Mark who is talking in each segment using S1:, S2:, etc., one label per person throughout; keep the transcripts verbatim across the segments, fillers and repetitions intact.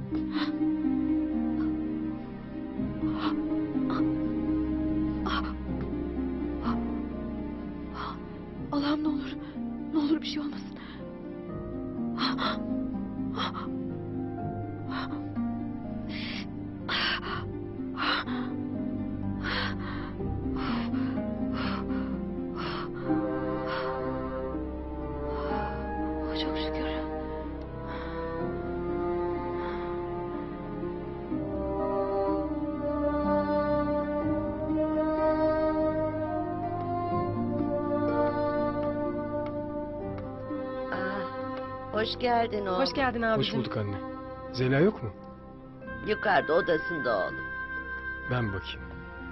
S1: Allah'ım ne olur. Ne olur bir şey olmasın. Çok şükür.
S2: Hoş geldin oğlum.
S3: Hoş geldin abicim.
S4: Hoş bulduk anne. Zeliha yok mu?
S2: Yukarıda odasında oğlum.
S4: Ben bakayım.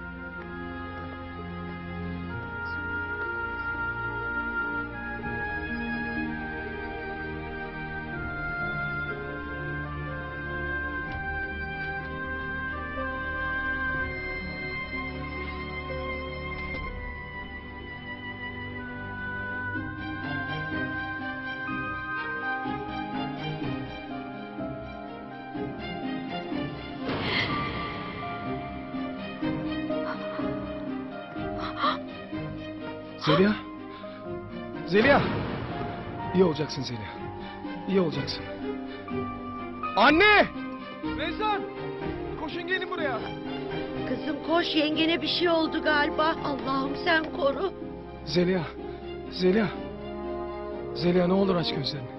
S4: Zeliha. Zeliha. İyi olacaksın Zeliha. İyi olacaksın. Anne! Rezan! Koşun gelin buraya.
S2: Kızım koş, yengene bir şey oldu galiba. Allah'ım sen koru.
S4: Zeliha. Zeliha. Zeliha ne olur aç gözlerini.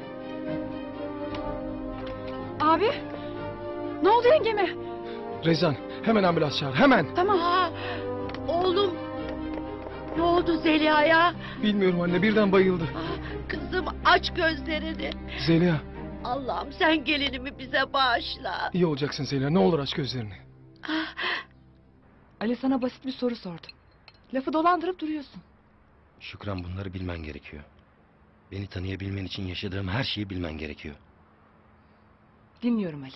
S1: Abi. Ne oldu yengeme?
S4: Rezan hemen ambulans çağır hemen.
S1: Tamam.
S2: Aa, oğlum. Ne oldu Zeliha'ya?
S4: Bilmiyorum anne birden bayıldı.
S2: Aa, kızım aç gözlerini.
S4: Zeliha
S2: Allah'ım sen gelinimi bize bağışla.
S4: iyi olacaksın Zeliha ne olur aç gözlerini.
S2: Ah,
S1: Ali sana basit bir soru sordu. Lafı dolandırıp duruyorsun.
S5: Şükran bunları bilmen gerekiyor. Beni tanıyabilmen için yaşadığım her şeyi bilmen gerekiyor.
S1: Dinliyorum Ali.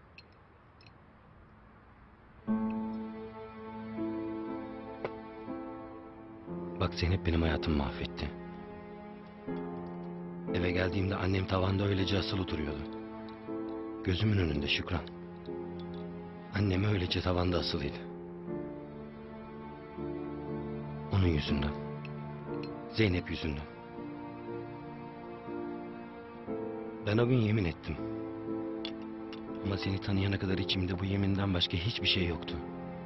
S5: Bak Zeynep benim hayatımı mahvetti. Eve geldiğimde annem tavanda öylece asılı duruyordu. Gözümün önünde Şükran. Annem öylece tavanda asılıydı. Onun yüzünden. Zeynep yüzünden. Ben o gün yemin ettim. Ama seni tanıyana kadar içimde bu yeminden başka hiçbir şey yoktu.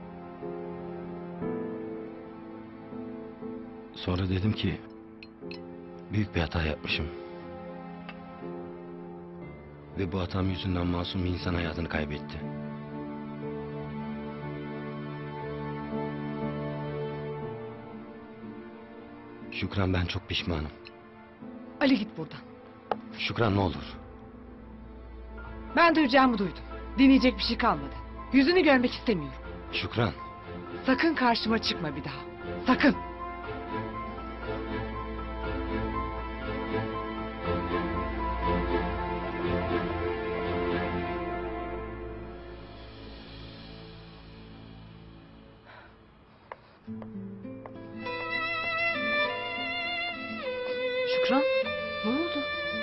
S5: Sonra dedim ki büyük bir hata yapmışım. Ve bu hatam yüzünden masum bir insan hayatını kaybetti. Şükran ben çok pişmanım.
S1: Ali git buradan.
S5: Şükran ne olur.
S1: Ben duyacağımı duydum. Dinleyecek bir şey kalmadı. Yüzünü görmek istemiyorum.
S5: Şükran.
S1: Sakın karşıma çıkma bir daha. Sakın. Şükran, ne oldu?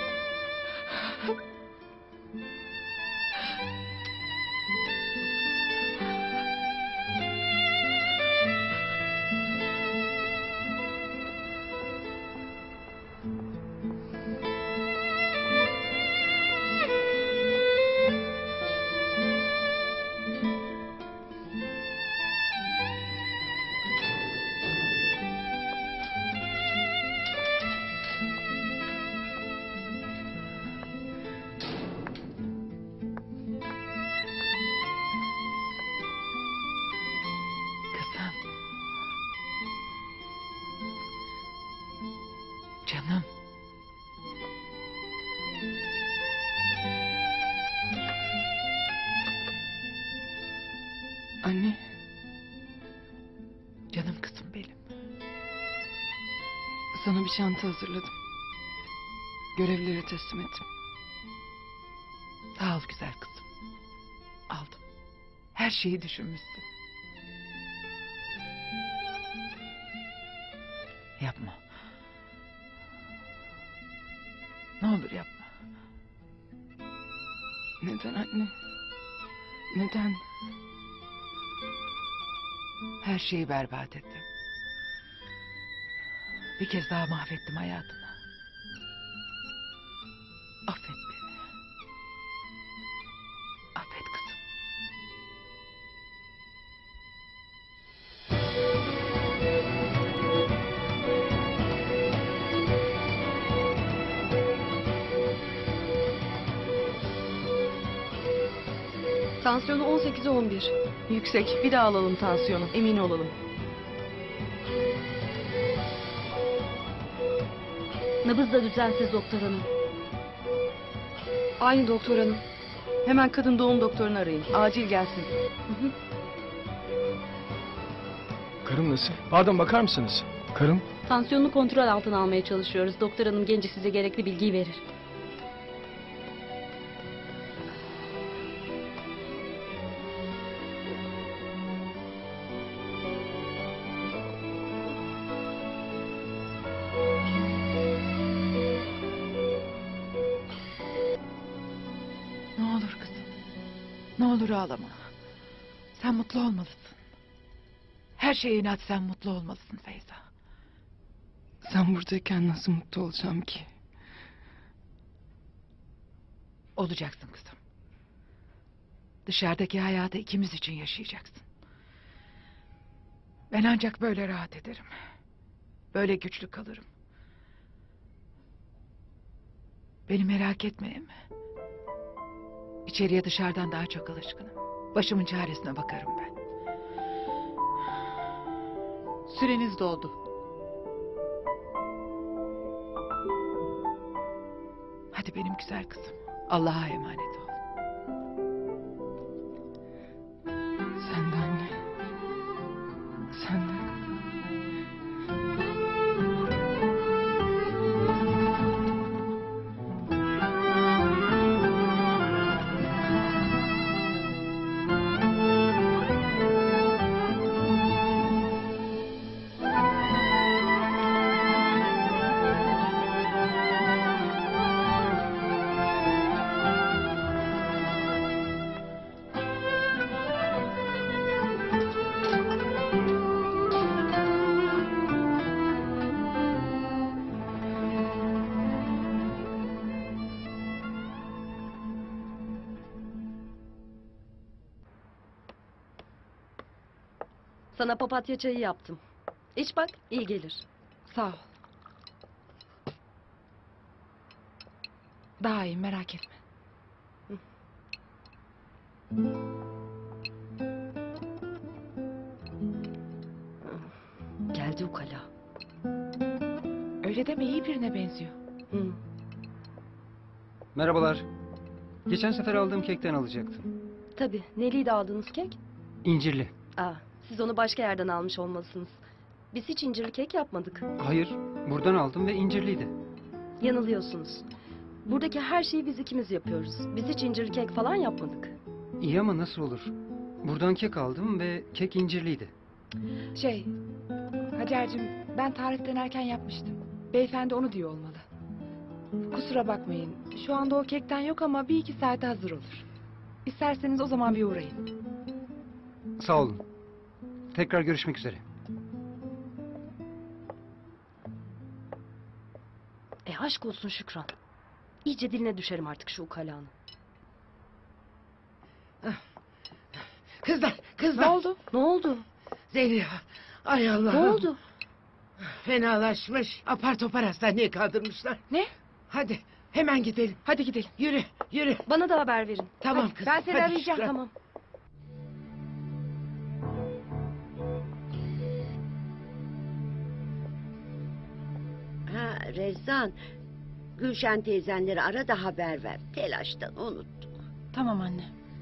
S1: Kızım. Canım. Anne. Canım kızım benim. Sana bir çanta hazırladım. Görevlilere teslim ettim. Sağ ol güzel kızım. Aldım. Her şeyi düşünmüşsün. Yapma. Ne olur yapma. Neden anne?
S4: Neden?
S3: Her şeyi berbat ettim. Bir kez daha mahvettim hayatını. Affet beni. Affet kızım.
S6: Tansiyonu on sekize on bir. Yüksek. Bir daha alalım tansiyonu. Emin olalım.
S7: Nabız da düzensiz doktor hanım.
S6: Aynı doktor hanım. Hemen kadın doğum doktorunu arayın. Acil gelsin. Hı hı.
S4: Karım nasıl? Pardon, bakar mısınız? Karım?
S7: Tansiyonunu kontrol altına almaya çalışıyoruz. Doktor hanım gelince size gerekli bilgiyi verir.
S3: Ne olur kızım. Ne olur ağlama. Sen mutlu olmalısın. Her şeye inat, sen mutlu olmalısın Feyza.
S6: Sen buradayken nasıl mutlu olacağım ki?
S3: Olacaksın kızım. Dışarıdaki hayatı ikimiz için yaşayacaksın. Ben ancak böyle rahat ederim. Böyle güçlü kalırım. Beni merak etme Emmi. İçeriye dışarıdan daha çok alışkınım. Başımın çaresine bakarım ben. Süreniz doldu. Hadi benim güzel kızım. Allah'a emanet ol.
S6: Sen de anne. Sen de.
S7: Sana papatya çayı yaptım. İç bak, iyi gelir.
S3: Sağ ol. Daha iyi, merak etme.
S7: Geldi ukala.
S3: Öyle deme, iyi birine benziyor.
S7: Hı.
S8: Merhabalar. Geçen sefer aldığım kekten alacaktım.
S7: Tabii, neliydi aldığınız kek?
S8: İncirli.
S7: Aa, siz onu başka yerden almış olmalısınız. Biz hiç incirli kek yapmadık.
S8: Hayır, buradan aldım ve incirliydi.
S7: Yanılıyorsunuz. Buradaki her şeyi biz ikimiz yapıyoruz. Biz hiç incirli kek falan yapmadık.
S8: İyi ama nasıl olur? Buradan kek aldım ve kek incirliydi.
S1: Şey, Hacer'cim ben tarif denerken yapmıştım. Beyefendi onu diyor olmalı. Kusura bakmayın. Şu anda o kekten yok ama bir iki saate hazır olur. İsterseniz o zaman bir uğrayın.
S8: Sağ olun. Tekrar görüşmek üzere.
S7: E aşk olsun Şükran. İyice diline düşerim artık şu ukalanın.
S2: Kızlar,
S1: Ne
S2: kızlar.
S1: oldu?
S7: Ne oldu?
S2: Zeliha. Ay Allah'ım.
S7: Ne oldu?
S2: Fenalaşmış. Apar topar hastaneye kaldırmışlar.
S1: Ne?
S2: Hadi hemen gidelim.
S1: Hadi gidelim.
S2: Yürü, yürü.
S7: Bana da haber verin.
S2: Tamam
S1: Hadi,
S2: kızım.
S1: ben seni
S2: hadi
S1: arayacağım,
S2: Şükran.
S7: Tamam.
S2: Ha Rezan. Gülşen teyzenleri ara da haber ver. Telaştan unuttuk.
S1: Tamam anne.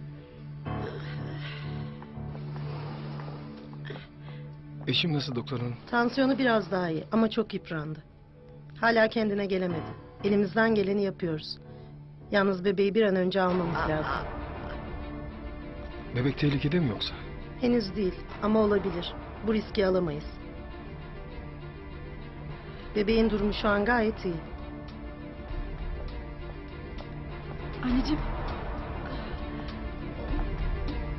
S4: Eşim nasıl doktor hanım?
S9: Tansiyonu biraz daha iyi ama çok yıprandı. Hala kendine gelemedi. Elimizden geleni yapıyoruz. Yalnız bebeği bir an önce almamız lazım.
S4: Bebek tehlikede mi yoksa?
S9: Henüz değil ama olabilir. Bu riski alamayız. Bebeğin durumu şu an gayet iyi.
S1: Anneciğim.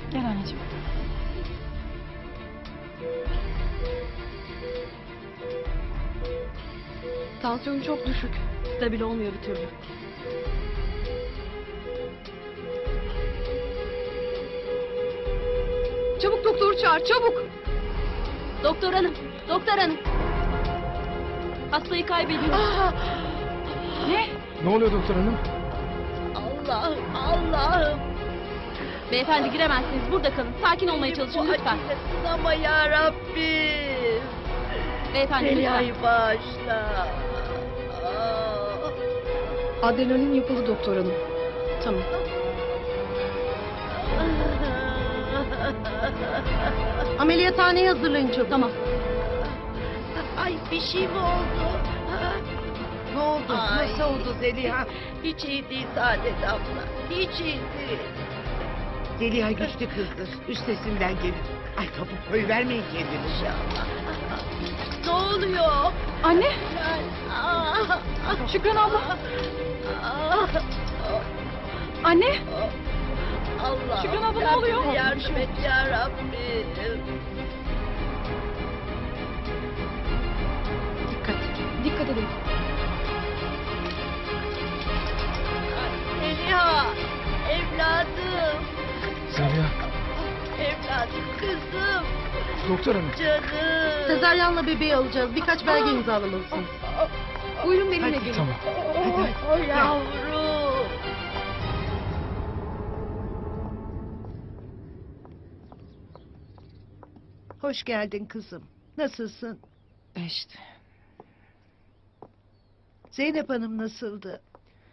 S3: Gel anneciğim.
S6: Tansiyonu çok düşük. Stabil olmuyor bir türlü. Çabuk doktoru çağır, çabuk!
S7: Doktor hanım, doktor hanım. Hastayı kaybediyor.
S3: Ne?
S4: Ne oluyor doktor hanım?
S2: Allah'ım, Allah'ım.
S7: Beyefendi giremezsiniz. Burada kalın. Sakin olmaya çalışın lütfen.
S2: Ama ya Rabbim.
S7: Beyefendi lütfen.
S2: Zeliha'yı bağışla. Aa.
S6: Adrenalin yapıldı doktor hanım.
S9: Tamam. Ameliyathaneye hazırlayın çabuk.
S7: Tamam.
S2: Ay bir şey mi oldu?
S9: Ne oldu?
S2: Ay.
S9: Nasıl oldu Zeliha?
S2: Hiç iyi değil Saadet abla. Hiç iyi değil.
S10: Zeliha güçlü kızdır. Üstesinden gelir. Ay topuk koy vermeyin kendini.
S2: İnşallah. Ne oluyor?
S3: Anne.
S2: Aa,
S3: Şükran abla.
S2: aa,
S3: Anne.
S2: Allah.
S3: Şükran abla, ne oluyor?
S2: Yardım et ya Rabbim.
S6: Dikkat, dikkat edin.
S2: Zeliha, evladım,
S4: Zeliha.
S2: evladım, kızım,
S4: Doktor hanım.
S2: canım.
S9: Sezaryenle bebeği alacağız. Birkaç belge imzalamalısınız.
S6: Buyurun benimle gelin.
S4: Tamam.
S2: Oh, yavrum.
S10: Hoş geldin kızım. Nasılsın?
S3: İşte.
S10: Zeynep Hanım nasıldı?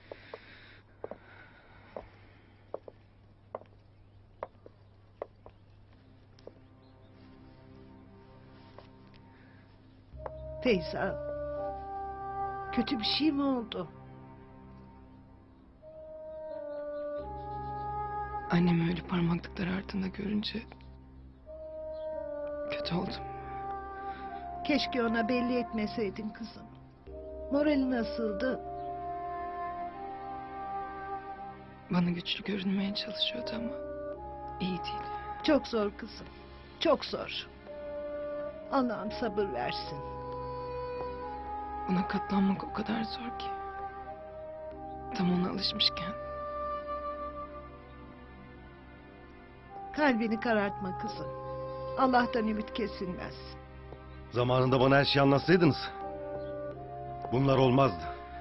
S10: Feyza. Kötü bir şey mi oldu?
S1: Annemi öyle parmaklıklar ardında görünce kötü oldum.
S10: Keşke ona belli etmeseydin kızım. Morali nasıldı?
S1: Bana güçlü görünmeye çalışıyordu ama iyi değil.
S10: Çok zor kızım. Çok zor. Allah'ım sabır versin.
S1: Buna katlanmak o kadar zor ki. Tam ona alışmışken.
S10: Kalbini karartma kızım. Allah'tan ümit kesilmez.
S5: Zamanında bana her şeyi anlatsaydınız bunlar olmazdı.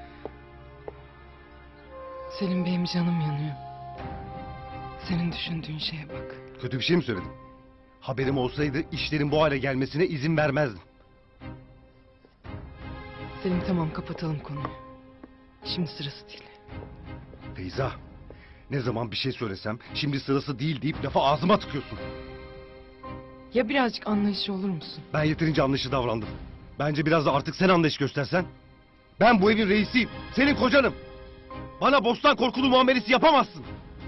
S1: Selim benim canım yanıyor. Senin düşündüğün şeye bak.
S5: Kötü bir şey mi söyledim? Haberim olsaydı işlerin bu hale gelmesine izin vermezdim.
S1: Selim tamam kapatalım konuyu. Şimdi sırası değil.
S5: Feyza, ne zaman bir şey söylesem şimdi sırası değil deyip lafa ağzıma tıkıyorsun.
S1: Ya birazcık anlayışlı olur musun?
S5: Ben yeterince anlayışlı davrandım. Bence biraz da artık sen anlayış göstersen. Ben bu evin reisiyim, senin kocanım. Bana bostan korkulu muamelesi yapamazsın.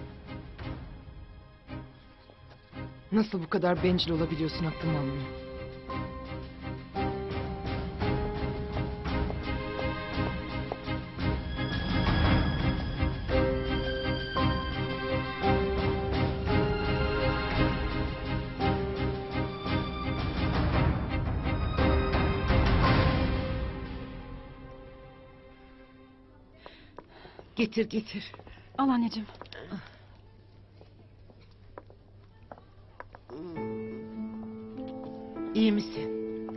S1: Nasıl bu kadar bencil olabiliyorsun aklım almıyor.
S10: Getir getir.
S3: Al anneciğim.
S10: İyi misin?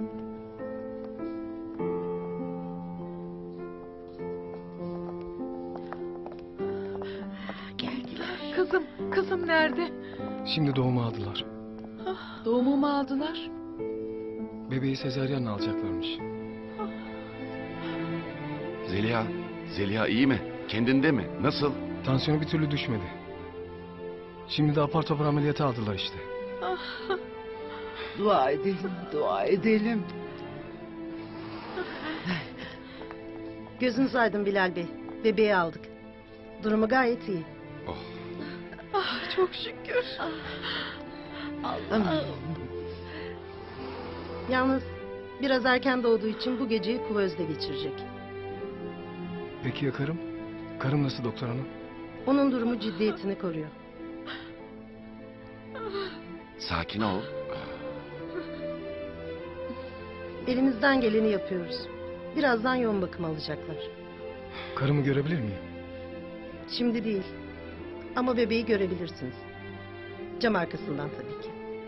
S10: Geldiler.
S3: Kızım, kızım nerede?
S4: Şimdi doğumu aldılar.
S3: Doğumu mu aldılar?
S4: Bebeği sezaryenle alacaklarmış.
S11: Zeliha, Zeliha iyi mi? Kendinde mi? Nasıl?
S4: Tansiyonu bir türlü düşmedi. Şimdi de apar topar ameliyata aldılar işte.
S10: Dua edelim, dua edelim.
S9: Gözünüz aydın Bilal Bey. Bebeği aldık. Durumu gayet iyi.
S11: Oh.
S3: Ah, çok şükür.
S2: Allah'ım.
S9: Yalnız biraz erken doğduğu için bu geceyi kuvözde geçirecek.
S4: Peki ya karım? Karım nasıl doktor hanım?
S9: Onun durumu ciddiyetini koruyor.
S11: Sakin ol.
S9: Elimizden geleni yapıyoruz. Birazdan yoğun bakım alacaklar.
S4: Karımı görebilir miyim?
S9: Şimdi değil. Ama bebeği görebilirsiniz. Cam arkasından tabii ki.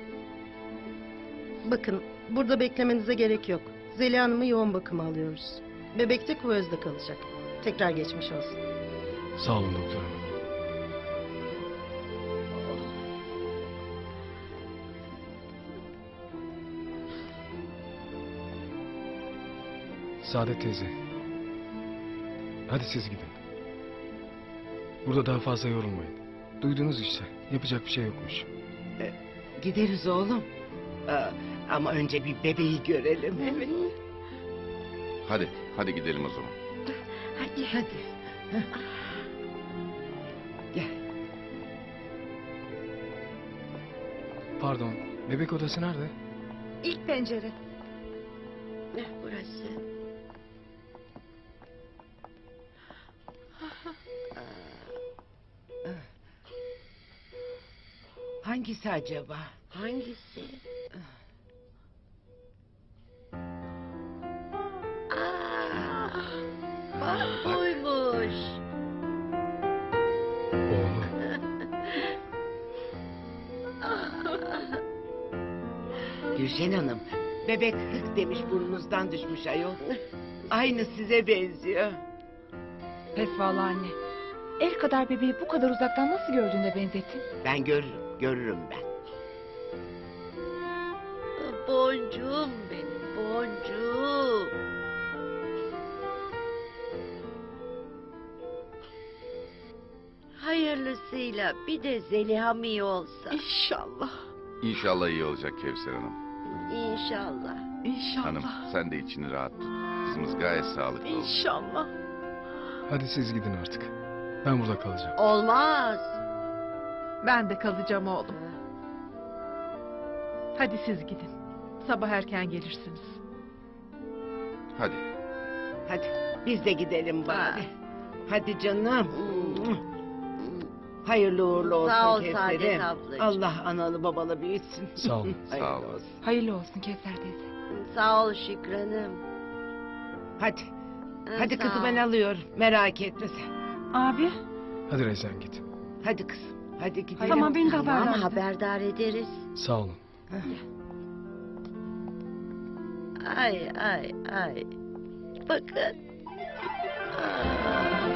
S9: Bakın, burada beklemenize gerek yok. Zeliha Hanım'ı yoğun bakıma alıyoruz. Bebek de kuvözde kalacak. Tekrar geçmiş olsun.
S4: Sağ olun doktor hanım. Saadet teyze. Hadi siz gidin. Burada daha fazla yorulmayın. Duydunuz işte. Yapacak bir şey yokmuş.
S10: Gideriz oğlum. Aa, ama önce bir bebeği görelim. Evet.
S11: Hadi, hadi gidelim o zaman.
S10: Hadi hadi. Gel.
S4: Pardon. Bebek odası nerede?
S1: İlk pencere.
S2: Ne burası?
S10: Hangisi acaba?
S2: Hangisi? Aa, bak buymuş.
S4: Oğlum.
S10: Gülşen Hanım, bebek hık demiş burnunuzdan düşmüş ayol. Aynı size benziyor.
S1: Pes vallahi anne. El kadar bebeği bu kadar uzaktan nasıl gördüğünde benzettin?
S10: Ben görürüm, görürüm ben.
S2: Boncuğum benim, boncuğum. Hayırlısıyla bir de Zeliha mı iyi olsa?
S3: İnşallah.
S11: İnşallah iyi olacak Kevser Hanım.
S2: İnşallah.
S3: İnşallah.
S11: Hanım sen de içini rahat tut. Kızımız gayet sağlıklı oldu.
S3: İnşallah.
S4: Hadi siz gidin artık. Ben burada kalacağım.
S2: Olmaz.
S3: Ben de kalacağım oğlum. Hadi siz gidin. Sabah erken gelirsiniz.
S11: Hadi.
S10: Hadi biz de gidelim bari. Hadi canım. Hayırlı uğurlu olsun
S2: Sağ ol
S10: Kevser'im.
S2: Saadet ablacığım.
S10: Allah analı babalı büyütsün.
S4: Sağ olun.
S10: Hayırlı
S11: Sağ olun.
S10: olsun.
S1: Hayırlı olsun Kevser teyze.
S2: Sağ ol Şükran'ım.
S10: Hadi.
S2: Ha,
S10: Hadi
S2: sağ
S10: kızım
S2: ol.
S10: ben alıyorum. Merak etme sen.
S1: Abi.
S4: Hadi Rezan git.
S10: Hadi kızım. Hadi gidelim.
S1: Tamam, beni de
S2: Tamam
S1: haberdar.
S2: haberdar ederiz.
S4: Sağ olun.
S2: Ay ay ay. Bakın. Aa.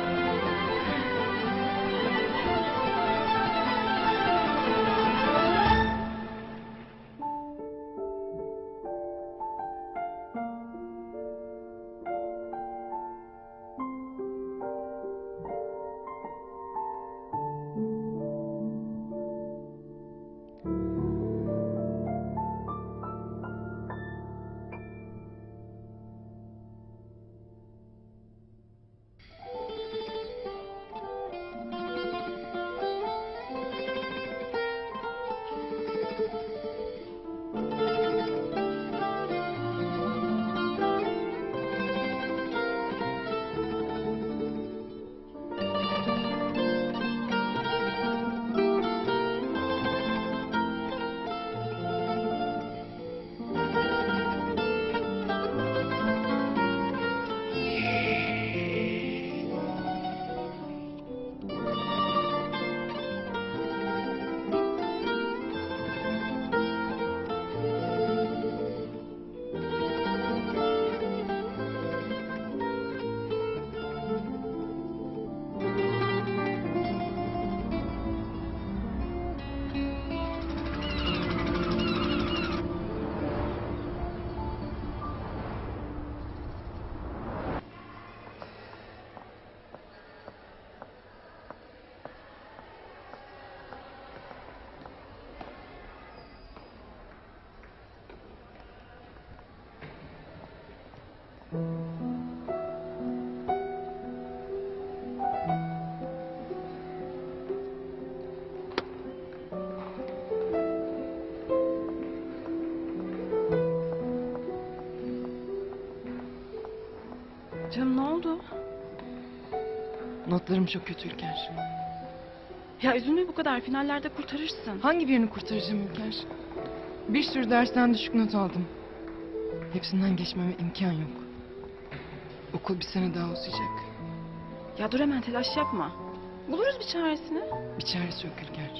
S6: Canım ne oldu? Notlarım çok kötü İlker. Ya üzülme bu kadar. Finallerde kurtarırsın.
S1: Hangi birini kurtaracağım Ülker? Bir sürü dersten düşük not aldım. Hepsinden geçmeme imkan yok. Okul bir sene daha uzayacak.
S6: Ya dur hemen telaş yapma. Buluruz bir çaresini.
S1: Bir çaresi yok Ülker.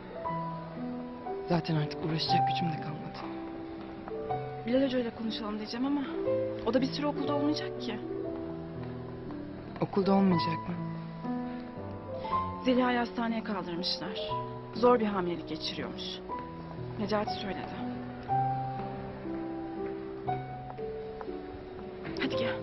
S1: Zaten artık uğraşacak gücüm de kalmadı.
S6: Bilal Hoca ile konuşalım diyeceğim ama o da bir süre okulda olmayacak ki.
S1: Okulda olmayacak mı?
S6: Zeliha'yı hastaneye kaldırmışlar. Zor bir hamilelik geçiriyormuş. Necati söyledi. Hadi gel.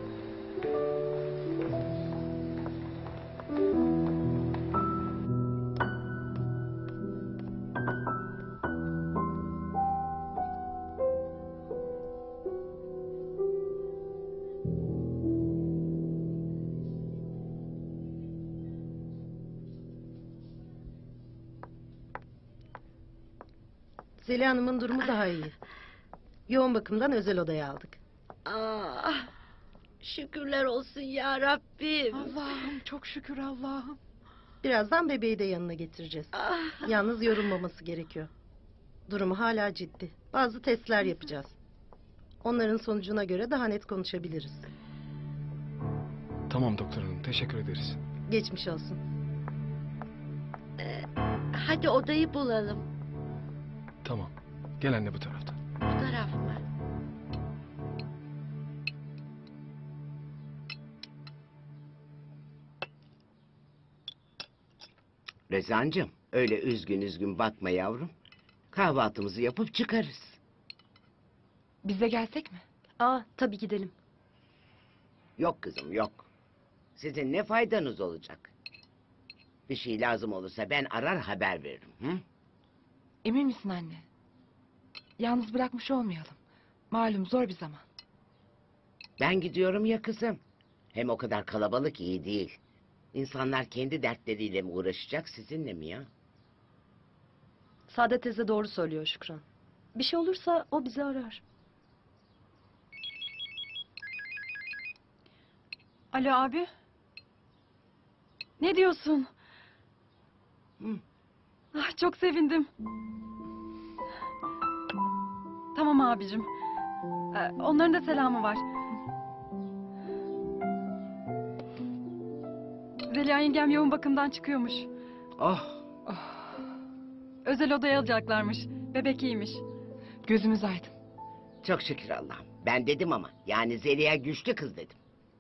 S9: Zeliha Hanım'ın durumu daha iyi. Yoğun bakımdan özel odaya aldık.
S2: Ah, şükürler olsun ya Rabbim.
S3: Allah'ım çok şükür Allah'ım.
S9: Birazdan bebeği de yanına getireceğiz.
S2: Ah,
S9: Yalnız yorulmaması gerekiyor. Durumu hala ciddi. Bazı testler yapacağız. Onların sonucuna göre daha net konuşabiliriz.
S4: Tamam doktor hanım, teşekkür ederiz.
S9: Geçmiş olsun.
S2: hadi odayı bulalım.
S4: Tamam. Gel anne bu taraftan.
S2: Bu taraf mı?
S10: Rezancığım, öyle üzgün üzgün bakma yavrum. Kahvaltımızı yapıp çıkarız.
S1: Biz de gelsek mi?
S7: Aa, tabii gidelim.
S10: Yok kızım, yok. Sizin ne faydanız olacak? Bir şey lazım olursa ben arar haber veririm. Hı?
S1: Emin misin anne? Yalnız bırakmış olmayalım. Malum zor bir zaman.
S10: Ben gidiyorum ya kızım. Hem o kadar kalabalık iyi değil. İnsanlar kendi dertleriyle mi uğraşacak, sizinle mi ya?
S7: Saadet teyze doğru söylüyor Şükran. Bir şey olursa o bizi arar.
S6: Alo abi. Ne diyorsun?
S10: Hı.
S6: Ah, çok sevindim. Tamam abicim. Ee, onların da selamı var. Zeliha yengem yoğun bakımdan çıkıyormuş.
S10: Oh,
S6: Özel odaya alacaklarmış. Bebek iyiymiş.
S1: Gözümüz aydın.
S10: çok şükür Allah'ım. Ben dedim ama, yani Zeliha güçlü kız dedim.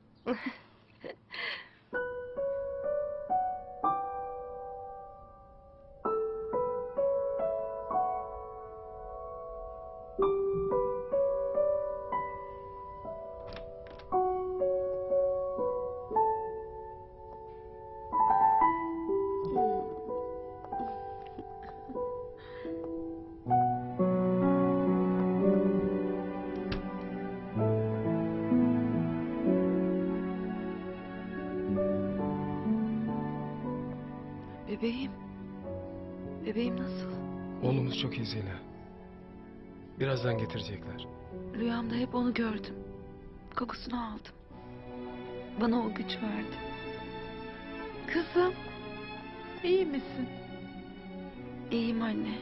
S3: Bebeğim. Bebeğim nasıl?
S4: Oğlumuz çok iyi Zeliha. Birazdan getirecekler.
S3: Rüyamda hep onu gördüm. Kokusunu aldım. Bana o güç verdi. Kızım. İyi misin? İyiyim anne.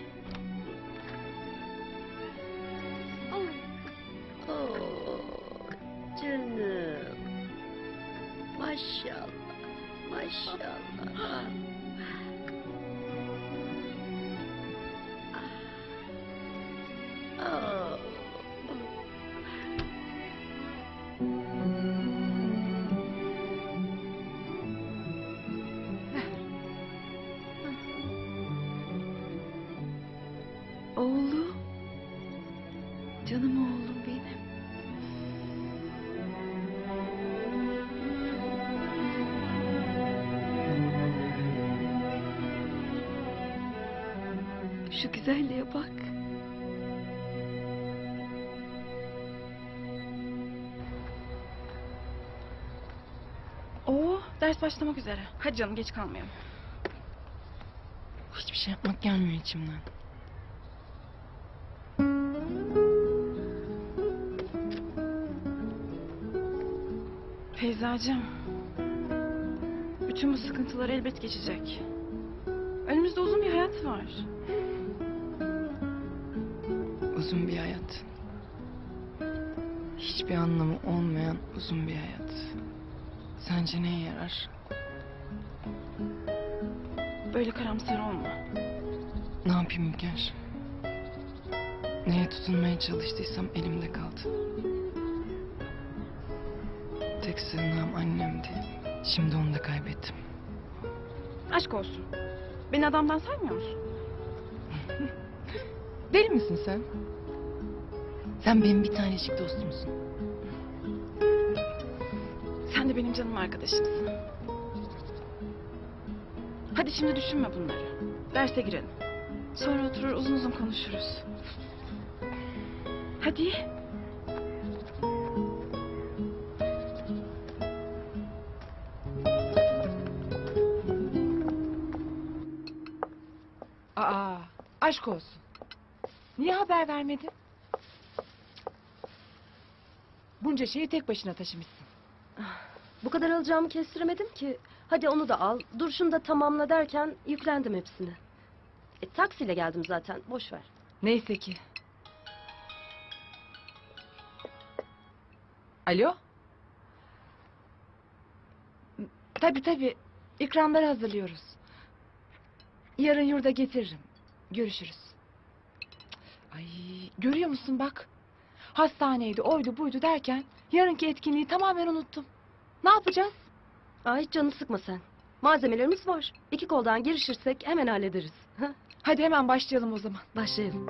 S2: oh, canım. Maşallah, maşallah. Oh.
S3: Oğlum. Canım oğlum benim. Şu güzelliğe bak.
S6: Oo, ders başlamak üzere. Hadi canım geç kalmayalım.
S1: Hiçbir şey yapmak gelmiyor içimden.
S6: Feyzacığım. Bütün bu sıkıntılar elbet geçecek. Önümüzde uzun bir hayat var.
S1: Uzun bir hayat. Hiçbir anlamı olmayan uzun bir hayat. Sence neye yarar?
S6: Böyle karamsar olma.
S1: Ne yapayım Ülker? Neye tutunmaya çalıştıysam elimde kaldı. Tek sığınağım annemdi. Şimdi onu da kaybettim.
S6: Aşk olsun. Beni adamdan saymıyor musun?
S1: Deli misin sen? Sen benim bir tanecik dostumsun.
S6: Sen de benim canım arkadaşımsın. Hadi şimdi düşünme bunları. Derse girelim. Sonra oturur uzun uzun konuşuruz. Hadi.
S1: Aa, aşk olsun. Niye haber vermedin? Bunca şeyi tek başına taşımışsın.
S7: Bu kadar alacağımı kestiremedim ki. Hadi onu da al, dur şunu da tamamla derken yüklendim hepsini. E, taksiyle geldim zaten, boş ver.
S1: Neyse ki. Alo? Tabii tabii. İkramları hazırlıyoruz. Yarın yurda getiririm. Görüşürüz. Ay, görüyor musun bak. Hastaneydi, oydu buydu derken yarınki etkinliği tamamen unuttum. Ne yapacağız?
S7: Aa, hiç canını sıkma sen. Malzemelerimiz var. İki koldan girişirsek hemen hallederiz.
S1: Hadi hemen başlayalım o zaman.
S7: Başlayalım.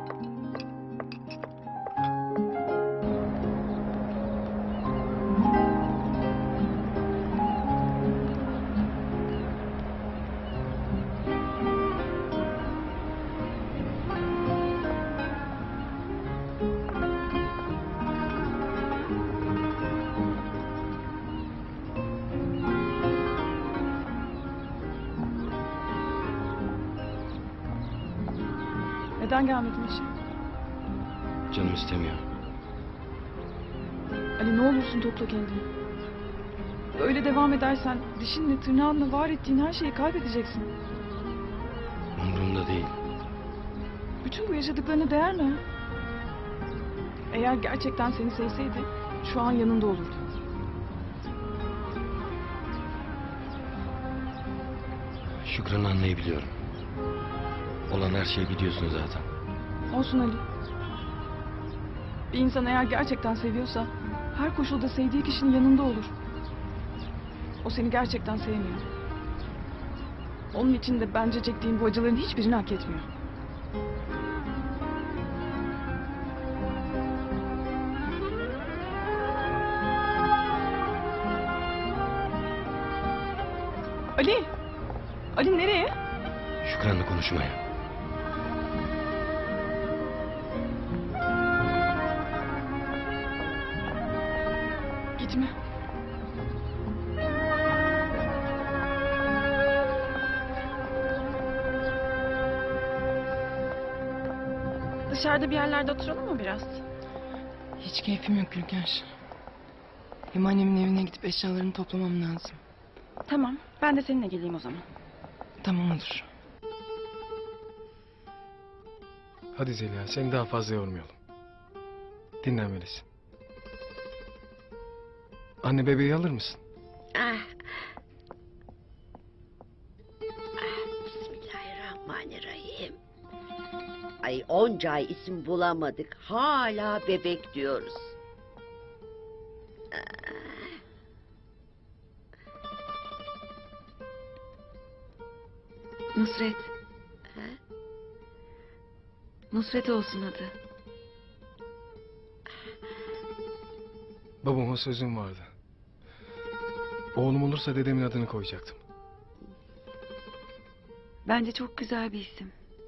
S6: Neden gelmedin işe?
S4: Canım istemiyor.
S6: Ali ne olursun topla kendini. Böyle devam edersen dişinle tırnağınla var ettiğin her şeyi kaybedeceksin.
S4: Umurumda değil.
S6: Bütün bu yaşadıklarına değer mi? Eğer gerçekten seni sevseydi şu an yanında olurdu.
S4: Şükran'ı anlayabiliyorum. Olan her şeyi biliyorsun zaten.
S6: Olsun Ali. Bir insan eğer gerçekten seviyorsa her koşulda sevdiği kişinin yanında olur. O seni gerçekten sevmiyor. Onun için de bence çektiğin bu acıların hiçbirini hak etmiyor. Ali! Ali nereye?
S4: Şükran'la konuşmaya.
S6: Gitme. Dışarıda bir yerlerde oturalım mı biraz?
S1: Hiç keyfim yok Ülker. Hem annemin evine gidip eşyalarını toplamam lazım.
S6: Tamam, ben de seninle geleyim o zaman.
S1: Tamam olur.
S4: Hadi Zeliha, seni daha fazla yormayalım. Dinlenmelisin. Anne bebeği alır mısın?
S2: Ah. Ah, Bismillahirrahmanirrahim. Ay onca ay isim bulamadık. Hala bebek diyoruz. Ah.
S6: Nusret.
S2: Ha?
S6: Nusret olsun adı.
S4: Babama sözüm vardı. Oğlum olursa dedemin adını koyacaktım.
S3: Bence çok güzel bir isim.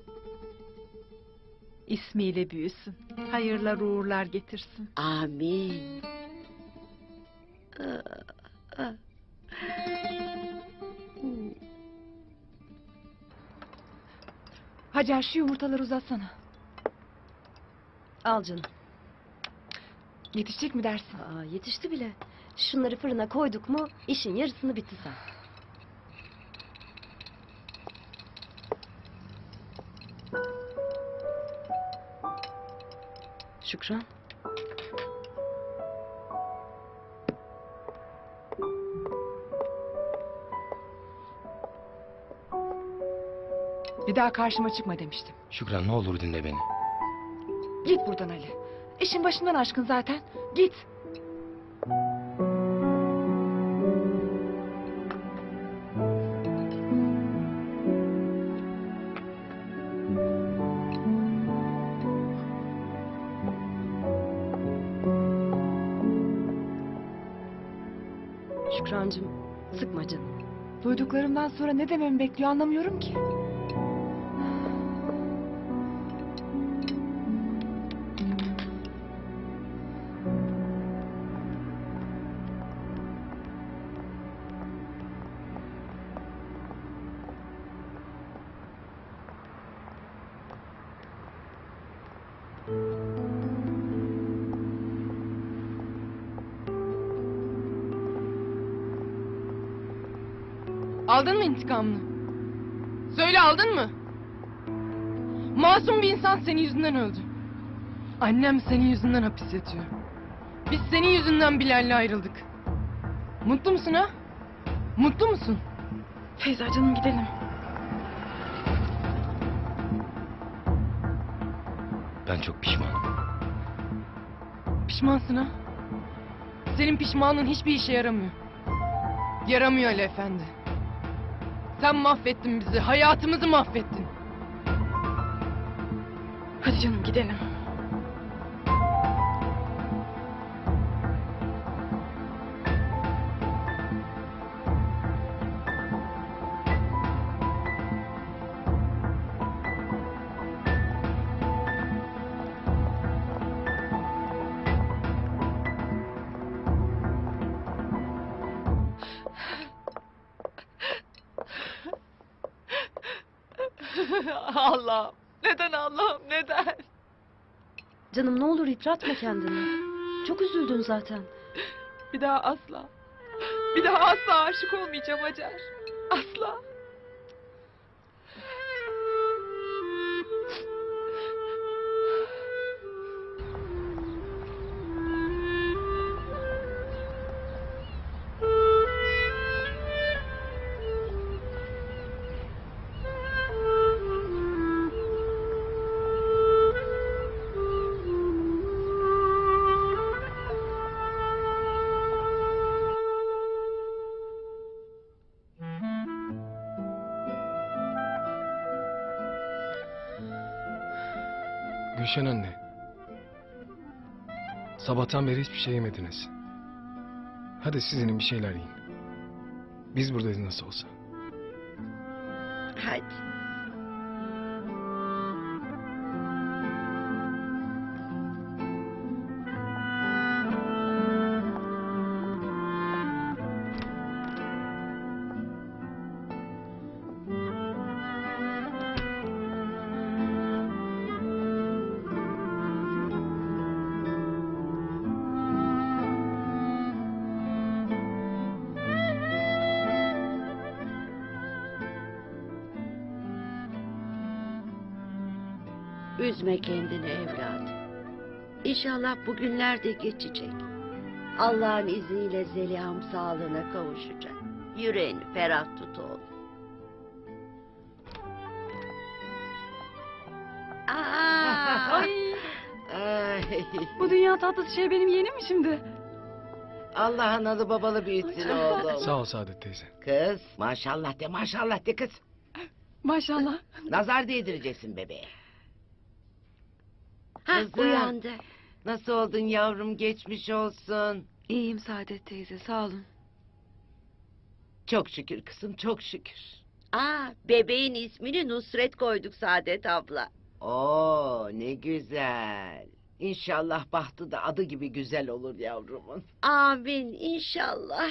S3: İsmiyle büyüsün. Hayırlar uğurlar getirsin.
S2: Amin. Ah, ah. Hmm.
S1: Hacer şu yumurtaları uzatsana.
S7: Al canım.
S1: Yetişecek mi dersin?
S7: Aa, yetişti bile. Şunları fırına koyduk mu işin yarısını bitti sen. Şükran.
S1: Bir daha karşıma çıkma demiştim.
S5: Şükran ne olur dinle beni.
S1: Git buradan Ali. İşin başından aşkın zaten. Git.
S7: Şükrancığım, sıkma canım.
S1: Duyduklarımdan sonra ne dememi bekliyor anlamıyorum ki.
S12: Aldın mı intikamını? Söyle, aldın mı? Masum bir insan senin yüzünden öldü. Annem senin yüzünden hapis yatıyor. Biz senin yüzünden Bilal'le ayrıldık. Mutlu musun ha? Mutlu musun?
S6: Feyza canım, gidelim.
S5: Ben çok pişmanım.
S12: Pişmansın ha? Senin pişmanlığın hiçbir işe yaramıyor. Yaramıyor Ali Efendi. Sen mahvettin bizi, hayatımızı mahvettin.
S6: Hadi canım, gidelim.
S12: Allah'ım, neden Allah'ım, neden?
S7: Canım ne olur yıpratma kendini. Çok üzüldün zaten.
S1: Bir daha asla. Bir daha asla aşık olmayacağım Hacer. Asla.
S4: Gülşen anne. Sabahtan beri hiçbir şey yemediniz. Hadi siz inin bir şeyler yiyin. Biz buradayız nasıl olsa.
S2: Hadi. Üzme kendini evladım. İnşallah bu günler de geçecek. Allah'ın izniyle Zeliha'm sağlığına kavuşacak. Yüreğini ferah tut oğlum. Aa!
S6: Ay,
S2: Ay.
S6: bu dünya tatlısı şey benim yeğenim mi şimdi?
S10: Allah analı babalı büyütsün oğlum.
S4: Sağ ol Saadet teyze.
S10: Kız maşallah de maşallah de kız.
S6: Maşallah.
S10: Nazar değdireceksin bebeğe.
S2: Hah,
S10: Kızım.
S2: uyandı.
S10: Nasıl oldun yavrum, geçmiş olsun.
S1: İyiyim Saadet teyze, sağ olun.
S10: Çok şükür kızım, çok şükür.
S2: Aa, bebeğin ismini Nusret koyduk Saadet abla.
S10: Oo ne güzel. İnşallah bahtı da adı gibi güzel olur yavrumun.
S2: Amin inşallah.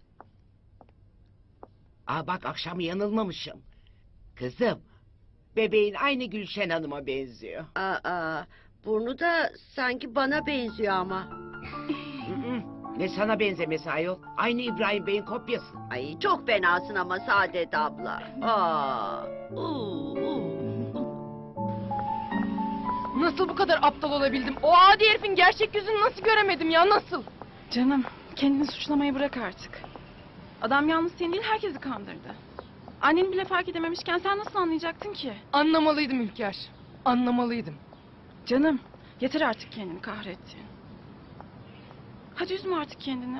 S10: Aa bak akşam yanılmamışım. Kızım, bebeğin aynı Gülşen Hanım'a benziyor.
S2: Aa, burnu da sanki bana benziyor ama.
S10: Hı hı, ne sana benzemesi ayol. Aynı İbrahim Bey'in kopyası.
S2: Ay çok fenasın ama Saadet abla. Aa, uu, uu.
S12: Nasıl bu kadar aptal olabildim? O adi herifin gerçek yüzünü nasıl göremedim ya, nasıl?
S6: Canım, kendini suçlamayı bırak artık. Adam yalnız seni değil, herkesi kandırdı. Annen bile fark edememişken sen nasıl anlayacaktın ki?
S12: Anlamalıydım Ülker. Anlamalıydım.
S6: Canım, yeter artık kendini kahrettiğin. Hadi üzme artık kendini.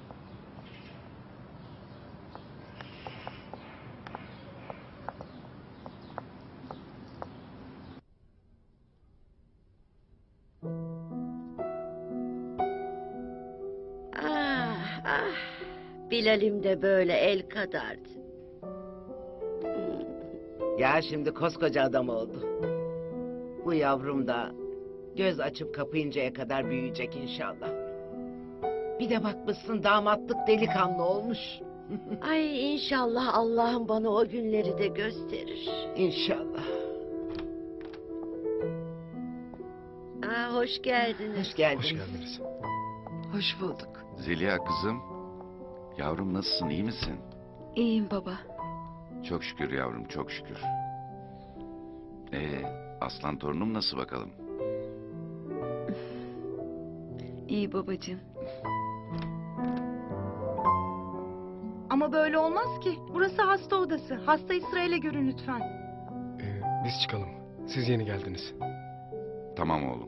S2: Ah ah. Bilal'im de böyle el kadardı.
S10: Ya şimdi koskoca adam oldu. Bu yavrum da göz açıp kapayıncaya kadar büyüyecek inşallah. Bir de bakmışsın damatlık delikanlı olmuş.
S2: Ay inşallah Allah'ım bana o günleri de gösterir.
S10: İnşallah.
S2: Aa, hoş geldiniz.
S10: Hoş geldiniz.
S4: Hoş geldiniz.
S3: Hoş bulduk.
S11: Zeliha kızım. Yavrum nasılsın, iyi misin?
S7: İyiyim baba.
S11: Çok şükür yavrum, çok şükür. Ee, aslan torunum nasıl bakalım?
S7: İyi babacığım.
S1: Ama böyle olmaz ki. Burası hasta odası. Hastayı sırayla görün lütfen.
S4: Ee, biz çıkalım. Siz yeni geldiniz.
S11: Tamam oğlum.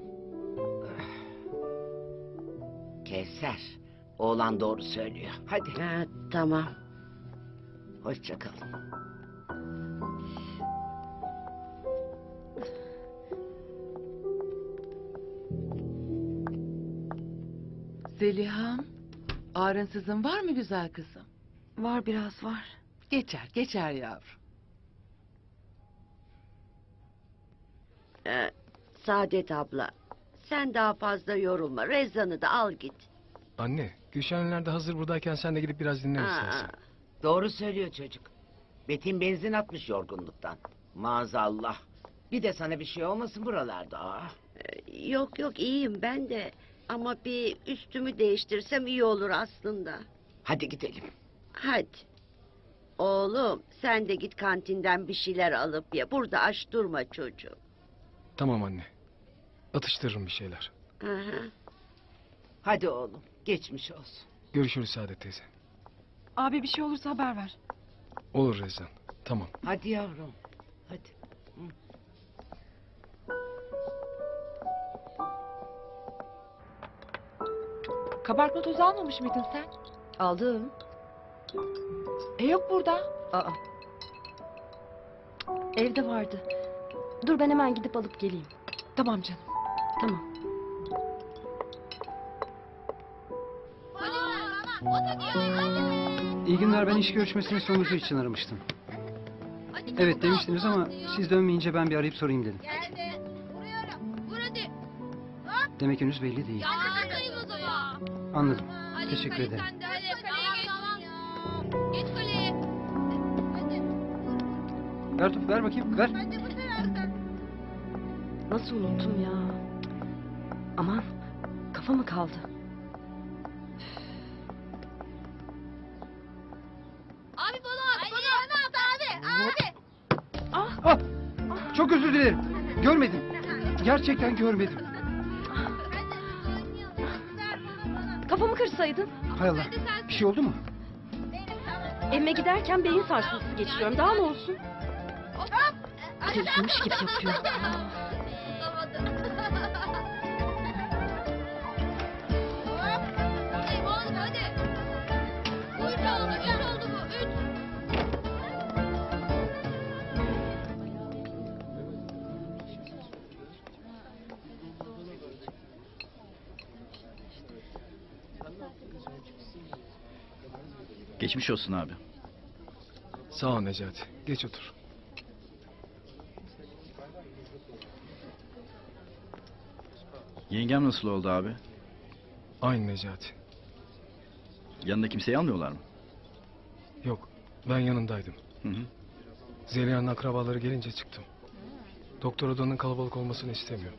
S10: Kevser, oğlan doğru söylüyor. Hadi.
S2: Ha, tamam.
S10: Hoşça kalın.
S3: Zeliha'm, ağrınsızın var mı güzel kızım?
S7: Var biraz var.
S3: Geçer, geçer yavrum.
S2: Ee, Saadet abla, sen daha fazla yorulma. Rezan'ı da al git.
S4: Anne, Gülşenler de hazır buradayken sen de gidip biraz dinlen
S2: Aa,
S4: istersen.
S10: Doğru söylüyor çocuk. Betin benzin atmış yorgunluktan. Maazallah. Bir de sana bir şey olmasın buralarda. Aa.
S2: Ee, Yok yok iyiyim ben de. Ama bir üstümü değiştirsem iyi olur aslında.
S10: Hadi gidelim.
S2: Hadi. Oğlum sen de git kantinden bir şeyler alıp ye. Burada aç durma çocuğum.
S4: Tamam anne. Atıştırırım bir şeyler.
S2: Hı hı.
S10: Hadi oğlum. Geçmiş olsun.
S4: Görüşürüz Saadet teyze.
S6: Abi bir şey olursa haber ver.
S4: Olur Rezan. Tamam.
S10: Hadi yavrum. Hadi. Hı.
S1: Kabartma tozu almamış mıydın sen?
S7: Aldım.
S1: E yok burada.
S7: Aa. Evde vardı. Dur ben hemen gidip alıp geleyim.
S1: Tamam canım.
S7: Tamam.
S8: İyi günler, ben iş görüşmesinin sonucu için aramıştım. Evet demiştiniz ama siz dönmeyince ben bir arayıp sorayım dedim.
S13: Geldi. Vuruyorum. Vur hadi.
S8: Demek henüz belli değil.
S13: Yanındayım o zaman.
S8: Anladım.
S13: Hadi
S8: Teşekkür
S13: kale
S8: ederim.
S13: Sen de hadi kaleye geç. Tamam. Geç kaleye. Hadi.
S8: Ver topu, ver bakayım, ver.
S13: Hadi bu taraftan.
S7: Nasıl unuttum ya? Aman kafa mı kaldı?
S13: Abi bana at. Bana at abi. Abi.
S8: Ah! Çok özür dilerim. Görmedim. Gerçekten görmedim.
S7: Kafamı kırsaydın.
S8: Hay Allah. Bir şey oldu mu?
S7: Evime giderken beyin sarsıntısı geçiriyorum. Daha ne olsun? Delirmiş gibi yapıyor.
S13: Buradayım oğlum hadi. Üç oldu. Üç oldu bu. Üç.
S14: Geçmiş olsun abi.
S4: Sağ ol Necati. Geç otur.
S14: Yengem nasıl oldu abi?
S4: Aynı Necati.
S14: Yanında kimseyi almıyorlar mı?
S4: Yok. Ben yanındaydım.
S14: Hı hı.
S4: Zeliha'nın akrabaları gelince çıktım. Doktor odanın kalabalık olmasını istemiyor.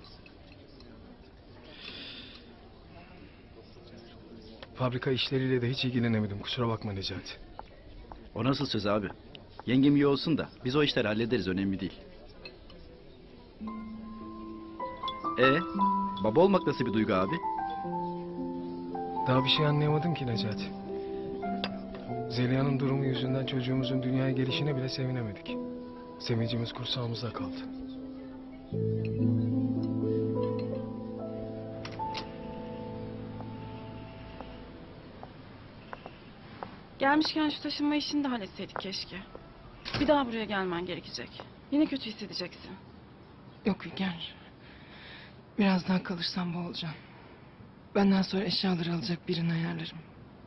S4: Fabrika işleriyle de hiç ilgilenemedim. Kusura bakma Necati.
S14: O nasıl söz abi? Yengem iyi olsun da biz o işleri hallederiz, önemli değil. E baba olmak nasıl bir duygu abi?
S4: Daha bir şey anlayamadım ki Necati. Zeliha'nın durumu yüzünden çocuğumuzun dünyaya gelişine bile sevinemedik. Sevincimiz kursağımızda kaldı.
S6: Gelmişken şu taşınma işini de halletseydik keşke. Bir daha buraya gelmen gerekecek. Yine kötü hissedeceksin.
S12: Yok Ülker. Biraz daha kalırsam boğulacağım. Benden sonra eşyaları alacak birini ayarlarım.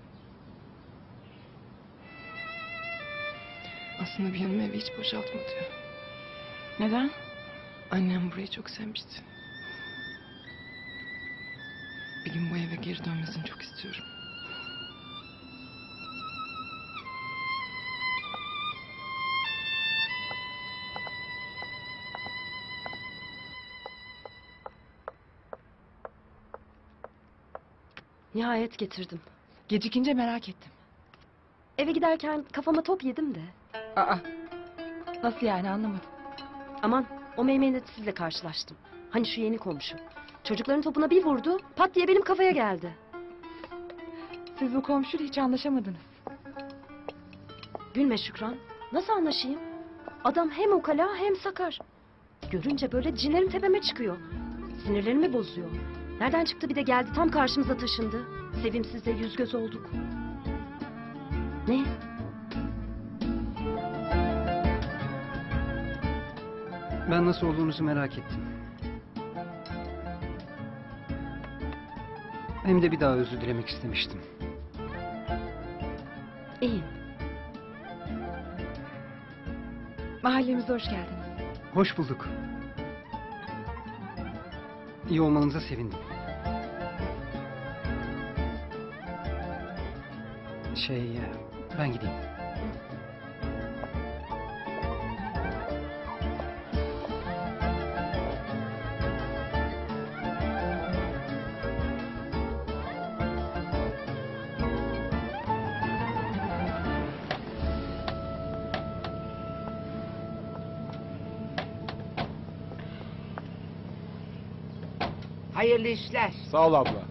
S12: Aslında benim evi hiç boşaltma diyor.
S6: Neden?
S12: Annem burayı çok sevmişti. Bir gün bu eve geri dönmesini çok istiyorum.
S7: Nihayet getirdim.
S1: Gecikince merak ettim.
S7: Eve giderken kafama top yedim de.
S1: Aa, nasıl yani anlamadım.
S7: Aman o meymenetsiyle karşılaştım. Hani şu yeni komşu. Çocukların topuna bir vurdu, pat diye benim kafaya geldi.
S1: Siz bu komşuyla hiç anlaşamadınız.
S7: Gülme Şükran. Nasıl anlaşayım? Adam hem ukala hem sakar. Görünce böyle cinlerim tepeme çıkıyor. Sinirlerimi bozuyor. Nereden çıktı bir de geldi tam karşımıza taşındı. Sevimsizle yüz göz olduk. Ne?
S8: Ben nasıl olduğunuzu merak ettim. Hem de bir daha özür dilemek istemiştim.
S7: İyiyim.
S1: Mahallemize hoş geldiniz.
S8: Hoş bulduk. İyi olmanıza sevindim. Şey, ben gideyim.
S10: Hayırlı işler.
S4: Sağ ol abla.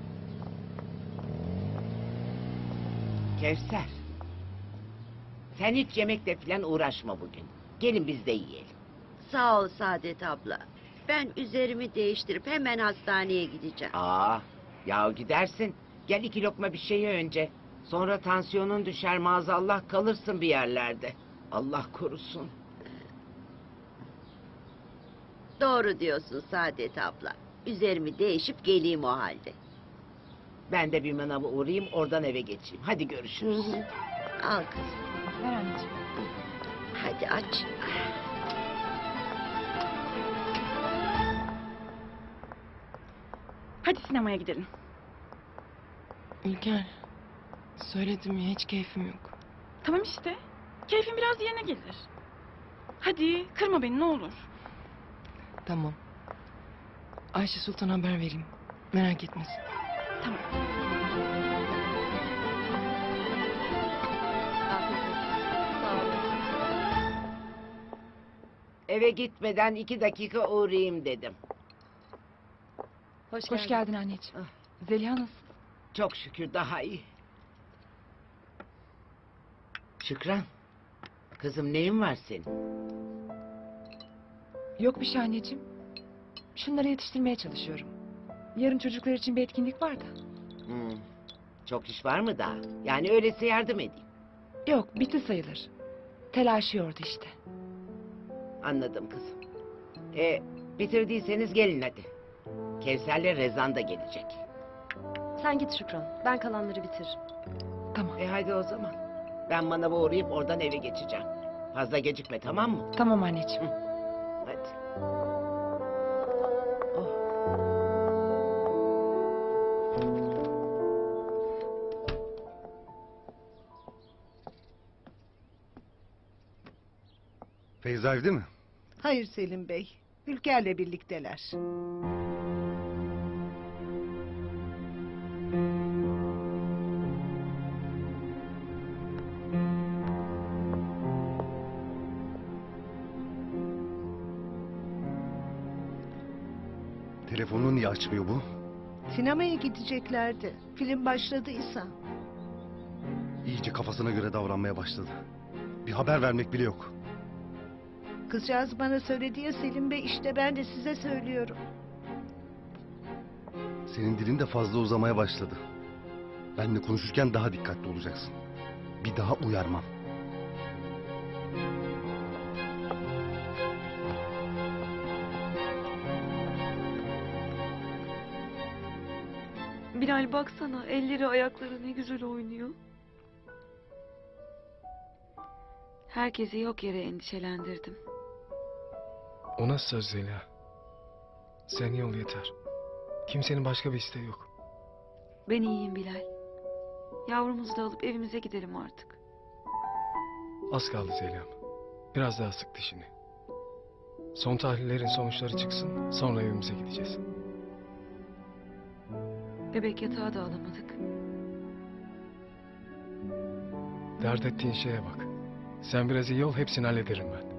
S10: Kevser. Sen hiç yemekle falan uğraşma bugün. Gelin biz de yiyelim.
S2: Sağ ol Saadet abla. Ben üzerimi değiştirip hemen hastaneye gideceğim.
S10: Aa, yahu gidersin. Gel iki lokma bir şeyi önce. Sonra tansiyonun düşer maazallah kalırsın bir yerlerde. Allah korusun.
S2: Doğru diyorsun Saadet abla. Üzerimi değişip geleyim o halde.
S10: Ben de bir manava uğrayayım oradan eve geçeyim. Hadi görüşürüz.
S2: Hı hı. Al kızım.
S1: Ver anneciğim.
S2: Hadi aç.
S6: Hadi sinemaya gidelim.
S12: Ülker. Söyledim ya hiç keyfim yok.
S6: Tamam işte. Keyfin biraz yerine gelir. Hadi kırma beni ne olur.
S12: Tamam. Ayşe Sultan'a haber vereyim. Merak etmesin.
S6: Tamam.
S10: Eve gitmeden iki dakika uğrayayım dedim.
S7: Hoş,
S1: Hoş geldin anneciğim. Zeliha nasıl?
S10: Çok şükür daha iyi. Şükran. Kızım neyin var senin?
S1: Yok bir şey anneciğim. Şunları yetiştirmeye çalışıyorum. Yarın çocuklar için bir etkinlik var da.
S10: Hmm. Çok iş var mı daha? Yani öyleyse yardım edeyim.
S1: Yok bitti sayılır. Telaşıyordu işte.
S10: Anladım kızım. E, bitirdiyseniz gelin hadi. Kevser'le Rezan da gelecek.
S7: Sen git Şükran. Ben kalanları bitir.
S1: Tamam.
S10: E hadi o zaman. Ben manava uğrayıp oradan eve geçeceğim. Fazla gecikme tamam mı?
S1: Tamam anneciğim.
S10: Hadi.
S5: Feyza evde mi?
S15: Hayır Selim Bey. Ülker'le birlikteler.
S5: Telefonunu niye açmıyor bu?
S15: Sinemaya gideceklerdi. Film başladıysa.
S5: İyice kafasına göre davranmaya başladı. Bir haber vermek bile yok.
S15: Kızcağız bana söyledi ya Selim Bey, işte ben de size söylüyorum.
S5: Senin dilin de fazla uzamaya başladı. Benle konuşurken daha dikkatli olacaksın. Bir daha uyarmam.
S6: Bilal baksana, elleri ayakları ne güzel oynuyor. Herkesi yok yere endişelendirdim.
S4: O nasıl söz Zeliha? Sen iyi ol yeter. Kimsenin başka bir isteği yok.
S6: Ben iyiyim Bilal. Yavrumuzu da alıp evimize gidelim artık.
S4: Az kaldı Zeliha'm. Biraz daha sık dişini. Son tahlillerin sonuçları çıksın, sonra evimize gideceğiz.
S6: Bebek yatağı da alamadık.
S4: Dert ettiğin şeye bak. Sen biraz iyi ol, hepsini hallederim ben.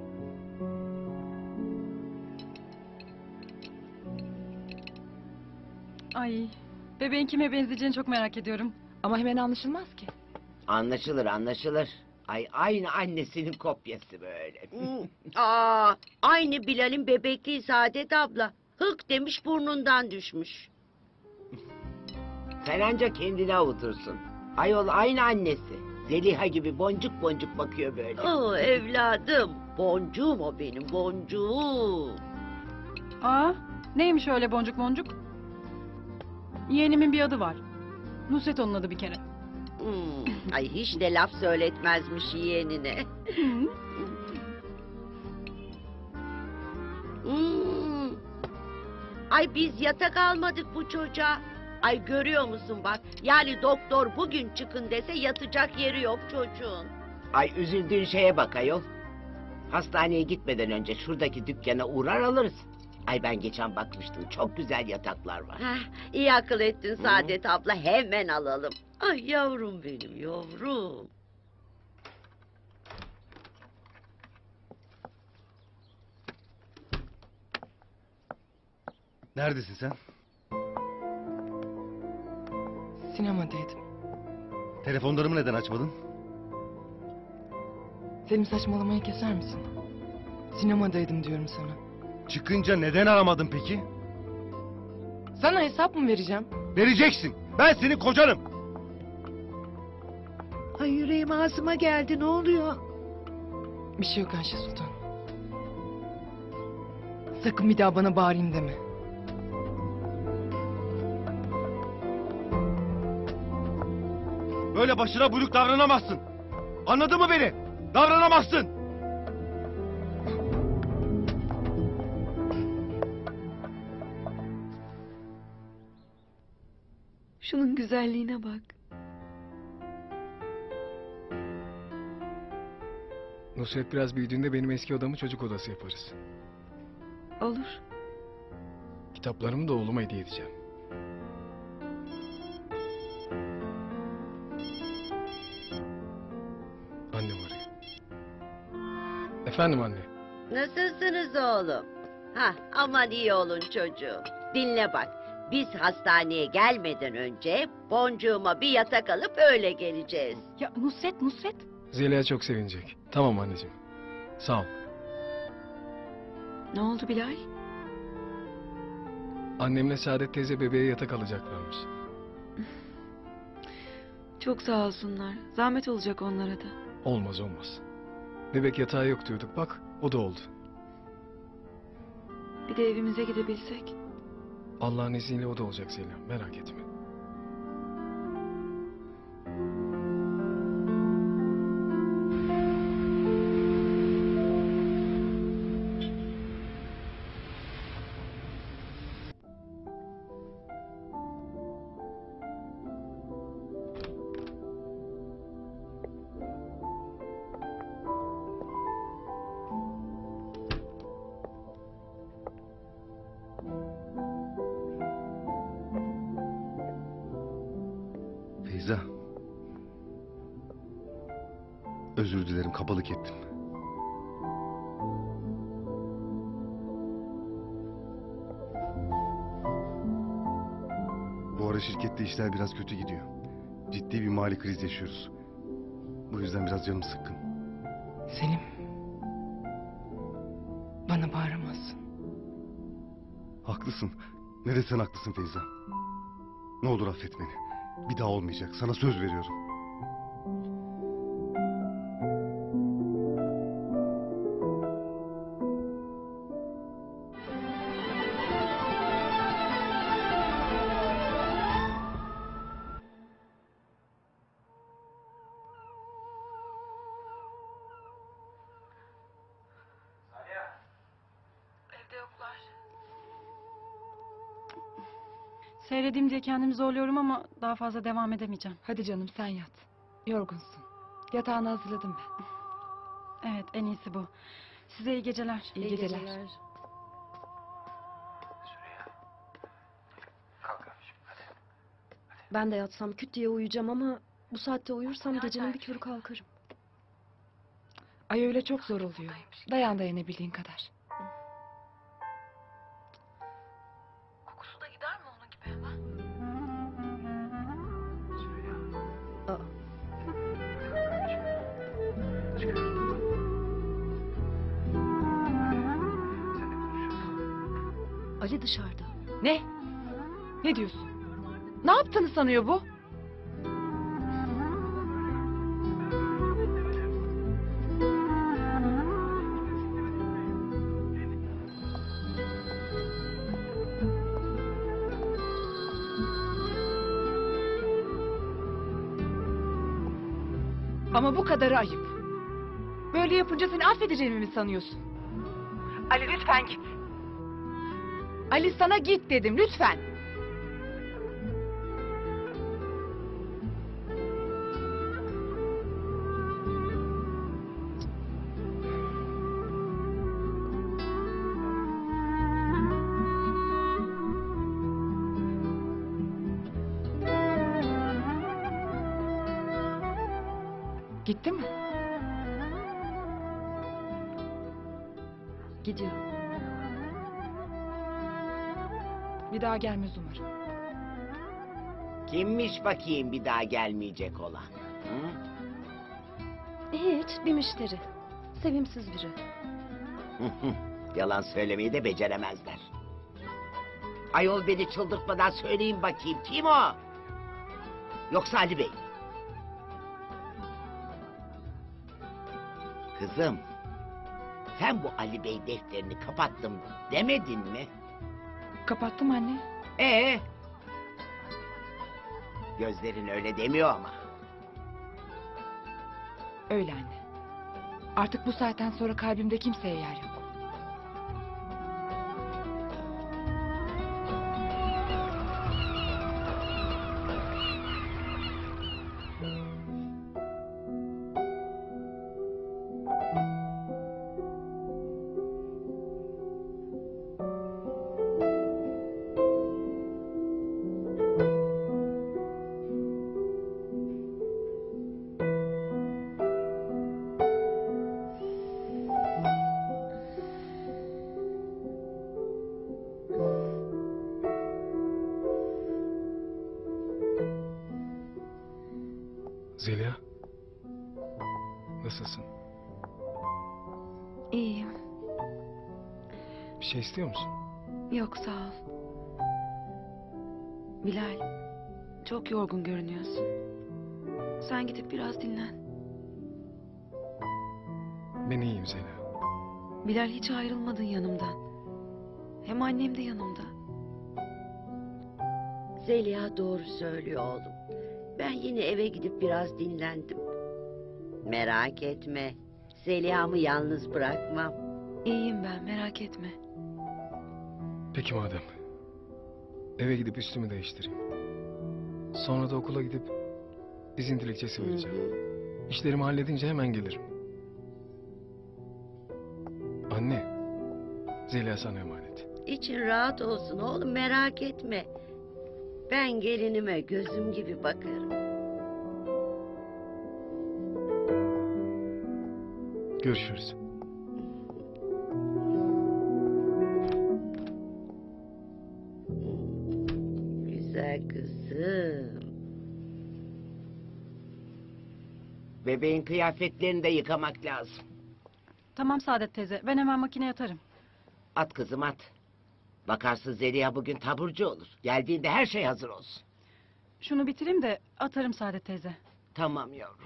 S16: Ay, bebeğin kime benzeyeceğini çok merak ediyorum.
S1: Ama hemen anlaşılmaz ki.
S10: Anlaşılır anlaşılır. Ay aynı annesinin kopyası böyle.
S2: Hmm, Aa, aynı Bilal'in bebekliği Saadet abla. Hık demiş burnundan düşmüş.
S10: Sen ancak kendini avutursun. Ayol aynı annesi. Zeliha gibi boncuk boncuk bakıyor böyle.
S2: Oo evladım, boncuğum o benim, boncuğum.
S16: Aa, neymiş öyle boncuk boncuk? Yeğenimin bir adı var. Nusret onun adı bir kere.
S2: Hmm, ay hiç de laf söyletmezmiş yeğenine. Hmm. Ay biz yatak almadık bu çocuğa. Ay görüyor musun bak, yani doktor bugün çıkın dese yatacak yeri yok çocuğun.
S10: Ay üzüldüğün şeye bak ayol. Hastaneye gitmeden önce şuradaki dükkana uğrar alırız. Ay ben geçen bakmıştım, çok güzel yataklar var.
S2: Heh, iyi akıl ettin Saadet abla, hemen alalım. Ay yavrum benim yavrum.
S5: Neredesin sen?
S12: Sinemadaydım.
S5: Telefonlarımı neden açmadın?
S12: Selim saçmalamayı keser misin? Sinemadaydım diyorum sana.
S5: Çıkınca neden aramadın peki?
S12: Sana hesap mı vereceğim?
S5: Vereceksin. Ben senin kocanım.
S15: Ay yüreğim ağzıma geldi, ne oluyor?
S12: Bir şey yok Ayşe Sultan. Sakın bir daha bana bağırayım deme.
S5: Böyle başına buyruk davranamazsın. Anladın mı beni? Davranamazsın.
S6: Şunun güzelliğine bak.
S4: Nusret biraz büyüdüğünde benim eski odamı çocuk odası yaparız.
S6: Olur.
S4: Kitaplarımı da oğluma hediye edeceğim. Annem arıyor. Efendim anne.
S2: Nasılsınız oğlum? Hah, aman iyi olun çocuğum. Dinle bak, biz hastaneye gelmeden önce boncuğuma bir yatak alıp öyle geleceğiz.
S16: Ya Nusret, Nusret.
S4: Zeliha çok sevinecek. Tamam anneciğim. Sağ ol.
S6: Ne oldu Bilal?
S4: Annemle Saadet teyze bebeğe yatak alacaklarmış.
S6: Çok sağ olsunlar. Zahmet olacak onlara da.
S4: Olmaz olmaz. Bebek yatağı yok diyorduk, bak o da oldu.
S6: Bir de evimize gidebilsek.
S4: Allah'ın izniyle o da olacak Zeliha, merak etme.
S5: Feyza. Özür dilerim, kabalık ettim. şirkette işler biraz kötü gidiyor. Ciddi bir mali kriz yaşıyoruz. Bu yüzden biraz canım sıkkın.
S12: Selim. Bana bağıramazsın.
S5: Haklısın. Ne desen haklısın Feyza. Ne olur affet beni. Bir daha olmayacak. Sana söz veriyorum.
S16: Evde yoklar. Seyredeyim diye kendimi zorluyorum ama daha fazla devam edemeyeceğim.
S1: Hadi canım sen yat. Yorgunsun. Yatağını hazırladım ben.
S16: Evet, en iyisi bu. Size iyi geceler.
S1: İyi, geceler.
S7: Ben de yatsam küt diye uyuyacağım ama bu saatte uyursam gecenin bir körü kalkarım.
S1: Ay öyle çok zor oluyor. Dayan dayanabildiğin kadar.
S16: Kokusu da gider mi onun gibi hemen?
S7: Aa. Ali dışarıda.
S1: Ne? Ne diyorsun? Ne yaptığını sanıyor bu? Ama bu kadarı ayıp. Böyle yapınca seni affedeceğimi mi sanıyorsun? Ali lütfen git. Ali sana git dedim lütfen. Gitti mi?
S7: Gidiyor.
S1: Bir daha gelmez umarım.
S10: Kimmiş bakayım bir daha gelmeyecek olan? Hı?
S7: Hiç, bir müşteri. Sevimsiz biri.
S10: Yalan söylemeyi de beceremezler. Ayol beni çıldırtmadan söyleyin bakayım kim o? Yoksa Ali Bey? Kızım, sen bu Ali Bey defterini kapattım demedin mi?
S1: Kapattım anne.
S10: Ee? Gözlerin öyle demiyor ama.
S1: Öyle anne. Artık bu saatten sonra kalbimde kimseye yer yok.
S4: Zeliha. Nasılsın?
S7: İyiyim.
S4: Bir şey istiyor musun?
S7: Yok sağ ol. Bilal, çok yorgun görünüyorsun. Sen gidip biraz dinlen.
S4: Ben iyiyim Zeliha.
S7: Bilal hiç ayrılmadın yanımdan. Hem annem de yanımda.
S2: Zeliha doğru söylüyor oğlum. Ben yine eve gidip biraz dinlendim. Merak etme. Zeliha'mı yalnız bırakmam.
S7: İyiyim ben, merak etme.
S4: Peki madem. Eve gidip üstümü değiştireyim. Sonra da okula gidip izin dilekçesi vereceğim. İşlerimi halledince hemen gelirim. Anne, Zeliha sana emanet.
S2: İçin rahat olsun oğlum, merak etme. Ben gelinime gözüm gibi bakarım.
S4: Görüşürüz.
S2: Güzel kızım.
S10: Bebeğin kıyafetlerini de yıkamak lazım.
S16: Tamam Saadet teyze. Ben hemen makineye atarım.
S10: At kızım at. Bakarsın Zeliha bugün taburcu olur. Geldiğinde her şey hazır olsun.
S16: Şunu bitireyim de atarım Saadet teyze.
S10: Tamam yavrum.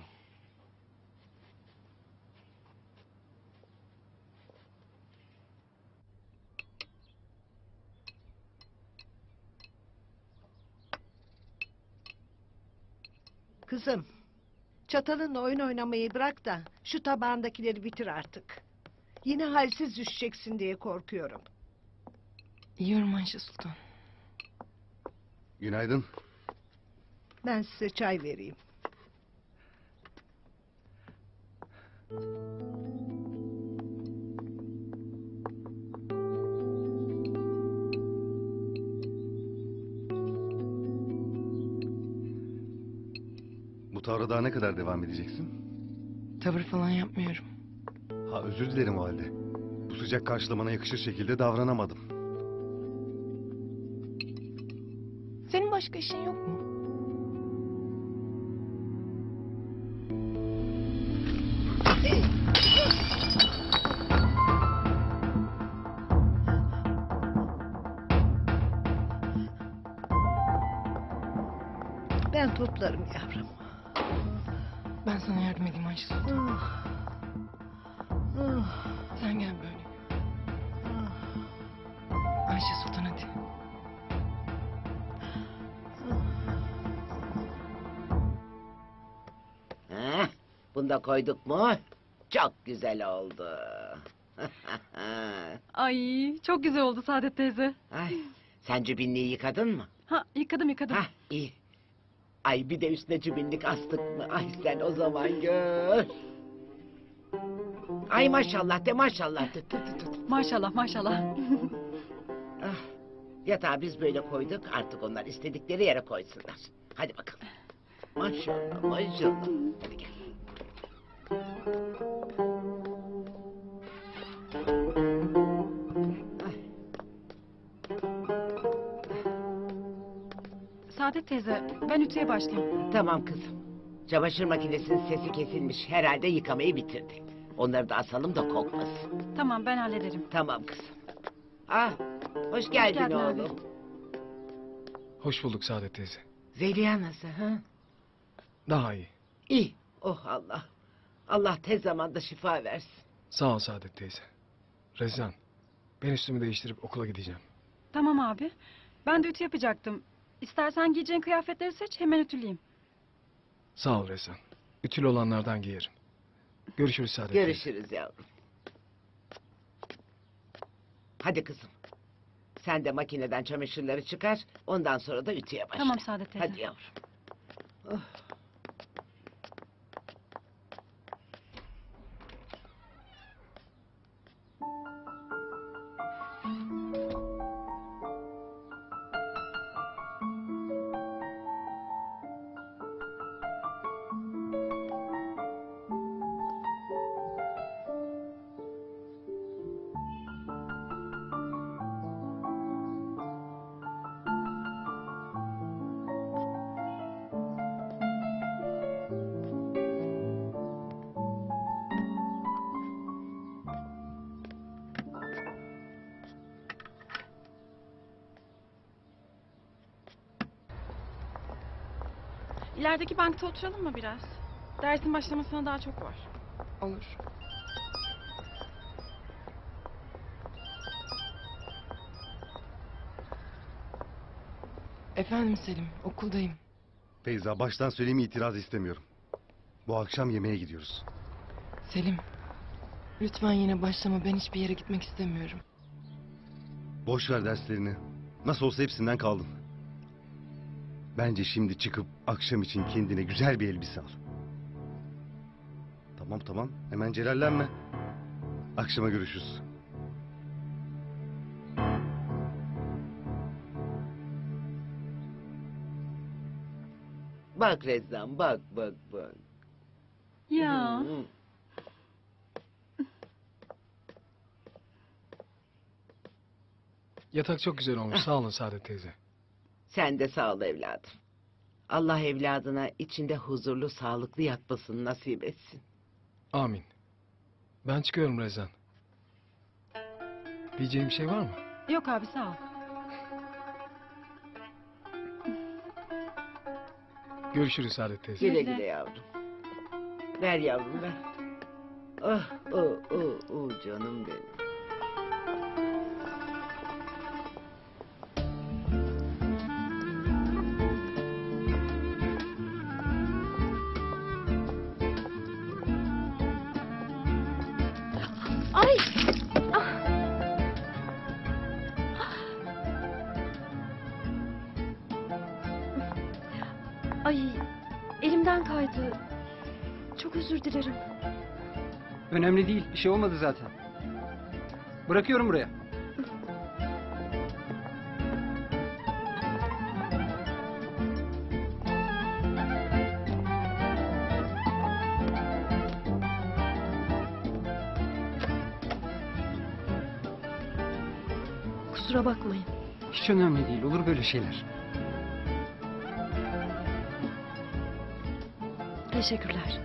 S15: Kızım, çatalınla oyun oynamayı bırak da şu tabağındakileri bitir artık. Yine halsiz düşeceksin diye korkuyorum.
S12: Yiyorum Ayşe Sultan.
S5: Günaydın.
S15: Ben size çay vereyim.
S5: Bu tavra daha ne kadar devam edeceksin?
S12: Tavır falan yapmıyorum.
S5: Ha özür dilerim o halde. Bu sıcak karşılamana yakışır şekilde davranamadım.
S12: Senin başka işin yok mu?
S15: Ben toplarım yavrum.
S12: Ben sana yardım edeyim Ayşe Sultan. Sen gel böyle. Ayşe Sultan hadi.
S10: Heh, bunu da koyduk mu? Çok güzel oldu.
S16: Ay çok güzel oldu Saadet teyze.
S10: Ay, sen cübinliği yıkadın mı?
S16: Ha yıkadım yıkadım.
S10: Hah iyi. Ay bir de üstüne cübinlik astık mı? Ay sen o zaman gör. Ay maşallah de maşallah de. Tut, tut, tut.
S16: Maşallah maşallah.
S10: Ah, yatağı biz böyle koyduk artık onlar istedikleri yere koysunlar. Hadi bakalım. Maşallah maşallah. Hadi gel.
S16: Saadet teyze ben ütüye başlayayım.
S10: Tamam kızım. Çamaşır makinesinin sesi kesilmiş. Herhalde yıkamayı bitirdi. Onları da asalım da kokmasın.
S16: Tamam ben hallederim.
S10: Tamam kızım. Ah, hoş geldin,
S16: geldin
S10: oğlum.
S16: abi.
S4: Hoş bulduk Saadet teyze.
S10: Zeliha nasıl ha?
S4: Daha iyi.
S10: İyi. Oh Allah. Allah tez zamanda şifa versin.
S4: Sağ ol Saadet teyze. Rezan, ben üstümü değiştirip okula gideceğim.
S16: Tamam abi. Ben de ütü yapacaktım. İstersen giyeceğin kıyafetleri seç hemen ütüleyeyim.
S4: Sağ ol Rezan. Ütülü olanlardan giyerim. Görüşürüz Saadet teyze.
S10: Görüşürüz yavrum. Hadi kızım. Sen de makineden çamaşırları çıkar. Ondan sonra da ütüye başla.
S16: Tamam Saadet teyze.
S10: Hadi yavrum. Oh.
S16: İlerideki bankta oturalım mı biraz? Dersin başlamasına daha çok var.
S12: Olur. Efendim Selim, okuldayım.
S5: Feyza baştan söyleyeyim itiraz istemiyorum. Bu akşam yemeğe gidiyoruz.
S12: Selim, lütfen yine başlama. Ben hiçbir yere gitmek istemiyorum.
S5: Boş ver derslerini. Nasıl olsa hepsinden kaldın. Bence şimdi çıkıp akşam için kendine güzel bir elbise al. Tamam tamam hemen celallenme. Akşama görüşürüz.
S10: Bak Rezan bak bak bak.
S16: Ya.
S10: Hı.
S4: Yatak çok güzel olmuş. Sağ olun Saadet teyze.
S10: Sen de sağ ol evladım. Allah evladına içinde huzurlu, sağlıklı yatmasını nasip etsin.
S4: Amin. Ben çıkıyorum Rezan. Diyeceğim bir şey var mı?
S16: Yok abi sağ ol.
S4: Görüşürüz Saadet teyze.
S10: Güle güle yavrum. Ver yavrum ver. Oh, oh, oh, oh canım benim.
S7: Ay! Ah! Ay, elimden kaydı. Çok özür dilerim.
S8: Önemli değil. Bir şey olmadı zaten. Bırakıyorum buraya.
S7: Kusura bakmayın.
S8: Hiç önemli değil. Olur böyle şeyler.
S7: Teşekkürler.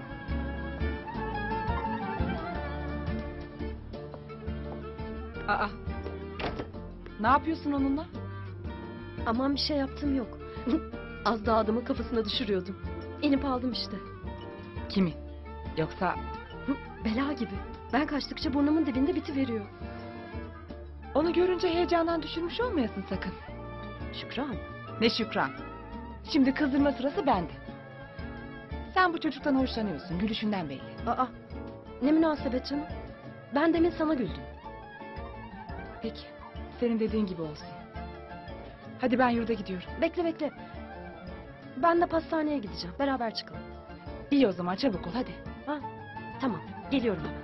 S1: Aa. Ne yapıyorsun onunla?
S7: Aman bir şey yaptığım yok. Az daha adamın kafasına düşürüyordum. İnip aldım işte.
S1: Kimi? Yoksa
S7: Hı, Bela gibi. Ben kaçtıkça burnumun dibinde bitiveriyor.
S1: onu görünce heyecandan düşürmüş olmayasın sakın.
S7: Şükran.
S1: Ne Şükran? Şimdi kızdırma sırası bende. Sen bu çocuktan hoşlanıyorsun. Gülüşünden belli.
S7: Aa, ne münasebet canım. Ben demin sana güldüm.
S1: Peki. Senin dediğin gibi olsun. Hadi ben yurda gidiyorum.
S7: Bekle bekle. Ben de pastaneye gideceğim. Beraber çıkalım.
S1: İyi o zaman çabuk ol hadi.
S7: Ha? Tamam. Geliyorum hemen.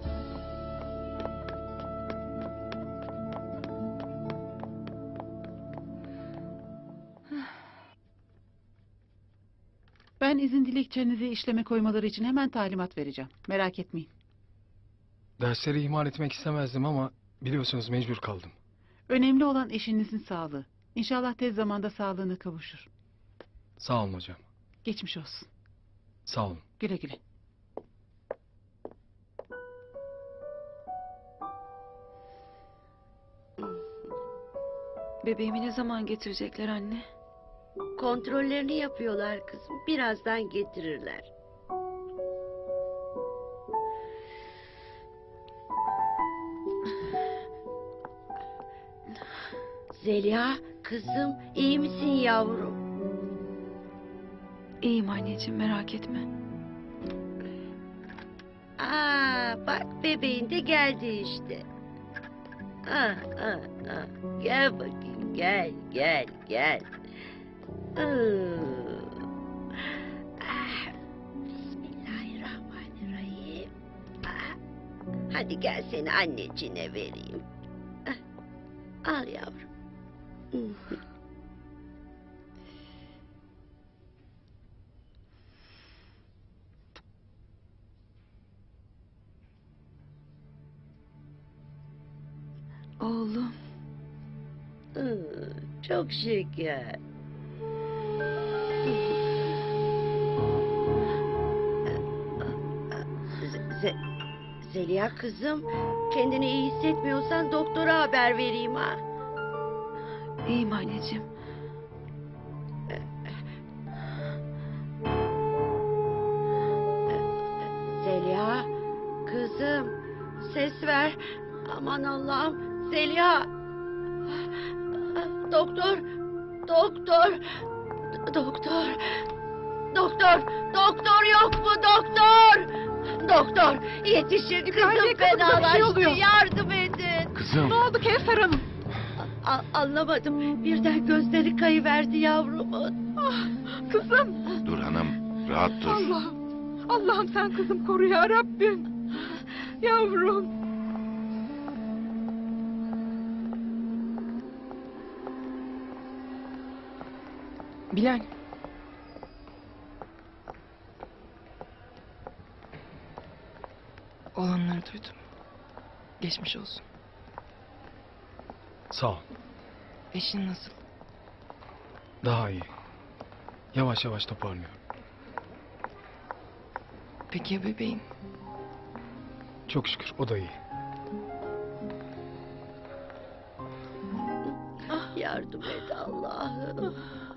S17: Ben izin dilekçenizi işleme koymaları için hemen talimat vereceğim. Merak etmeyin.
S4: Dersleri ihmal etmek istemezdim ama biliyorsunuz mecbur kaldım.
S17: Önemli olan eşinizin sağlığı. İnşallah tez zamanda sağlığına kavuşur.
S4: Sağ olun hocam.
S17: Geçmiş olsun.
S4: Sağ olun.
S17: Güle güle.
S2: Bebeğimi ne zaman getirecekler anne? Kontrollerini yapıyorlar kızım. Birazdan getirirler. Zeliha kızım iyi misin yavrum?
S18: İyiyim anneciğim merak etme.
S2: Aa, bak bebeğin de geldi işte. Ah, ah, ah. Gel bakayım gel gel gel. Ah, Bismillahirrahmanirrahim. Ah, hadi gel seni anneciğine vereyim. Ah, al yavrum.
S18: Oğlum.
S2: Çok şeker. Z Zeliha kızım, kendini iyi hissetmiyorsan doktora haber vereyim ha.
S18: İyiyim anneciğim.
S2: Zeliha kızım, ses ver. Aman Allah'ım. Zeliha. Doktor. Doktor. Doktor. Doktor. Doktor yok mu doktor? Doktor. Yetişin kızım fenalaştı. Yardım edin.
S4: Kızım.
S17: Ne oldu Kevser Hanım?
S2: A anlamadım. Birden gözleri kayıverdi yavrumun.
S17: Ah, kızım.
S11: Dur hanım, rahat dur.
S17: Allah'ım. Allah'ım sen kızım koru ya Rabbim. Yavrum.
S1: Bilal.
S12: Olanları duydum. Geçmiş olsun.
S4: Sağ ol.
S12: Eşin nasıl?
S4: Daha iyi. Yavaş yavaş toparlıyor.
S12: Peki ya bebeğin?
S4: Çok şükür o da iyi.
S2: Ah yardım et Allah'ım.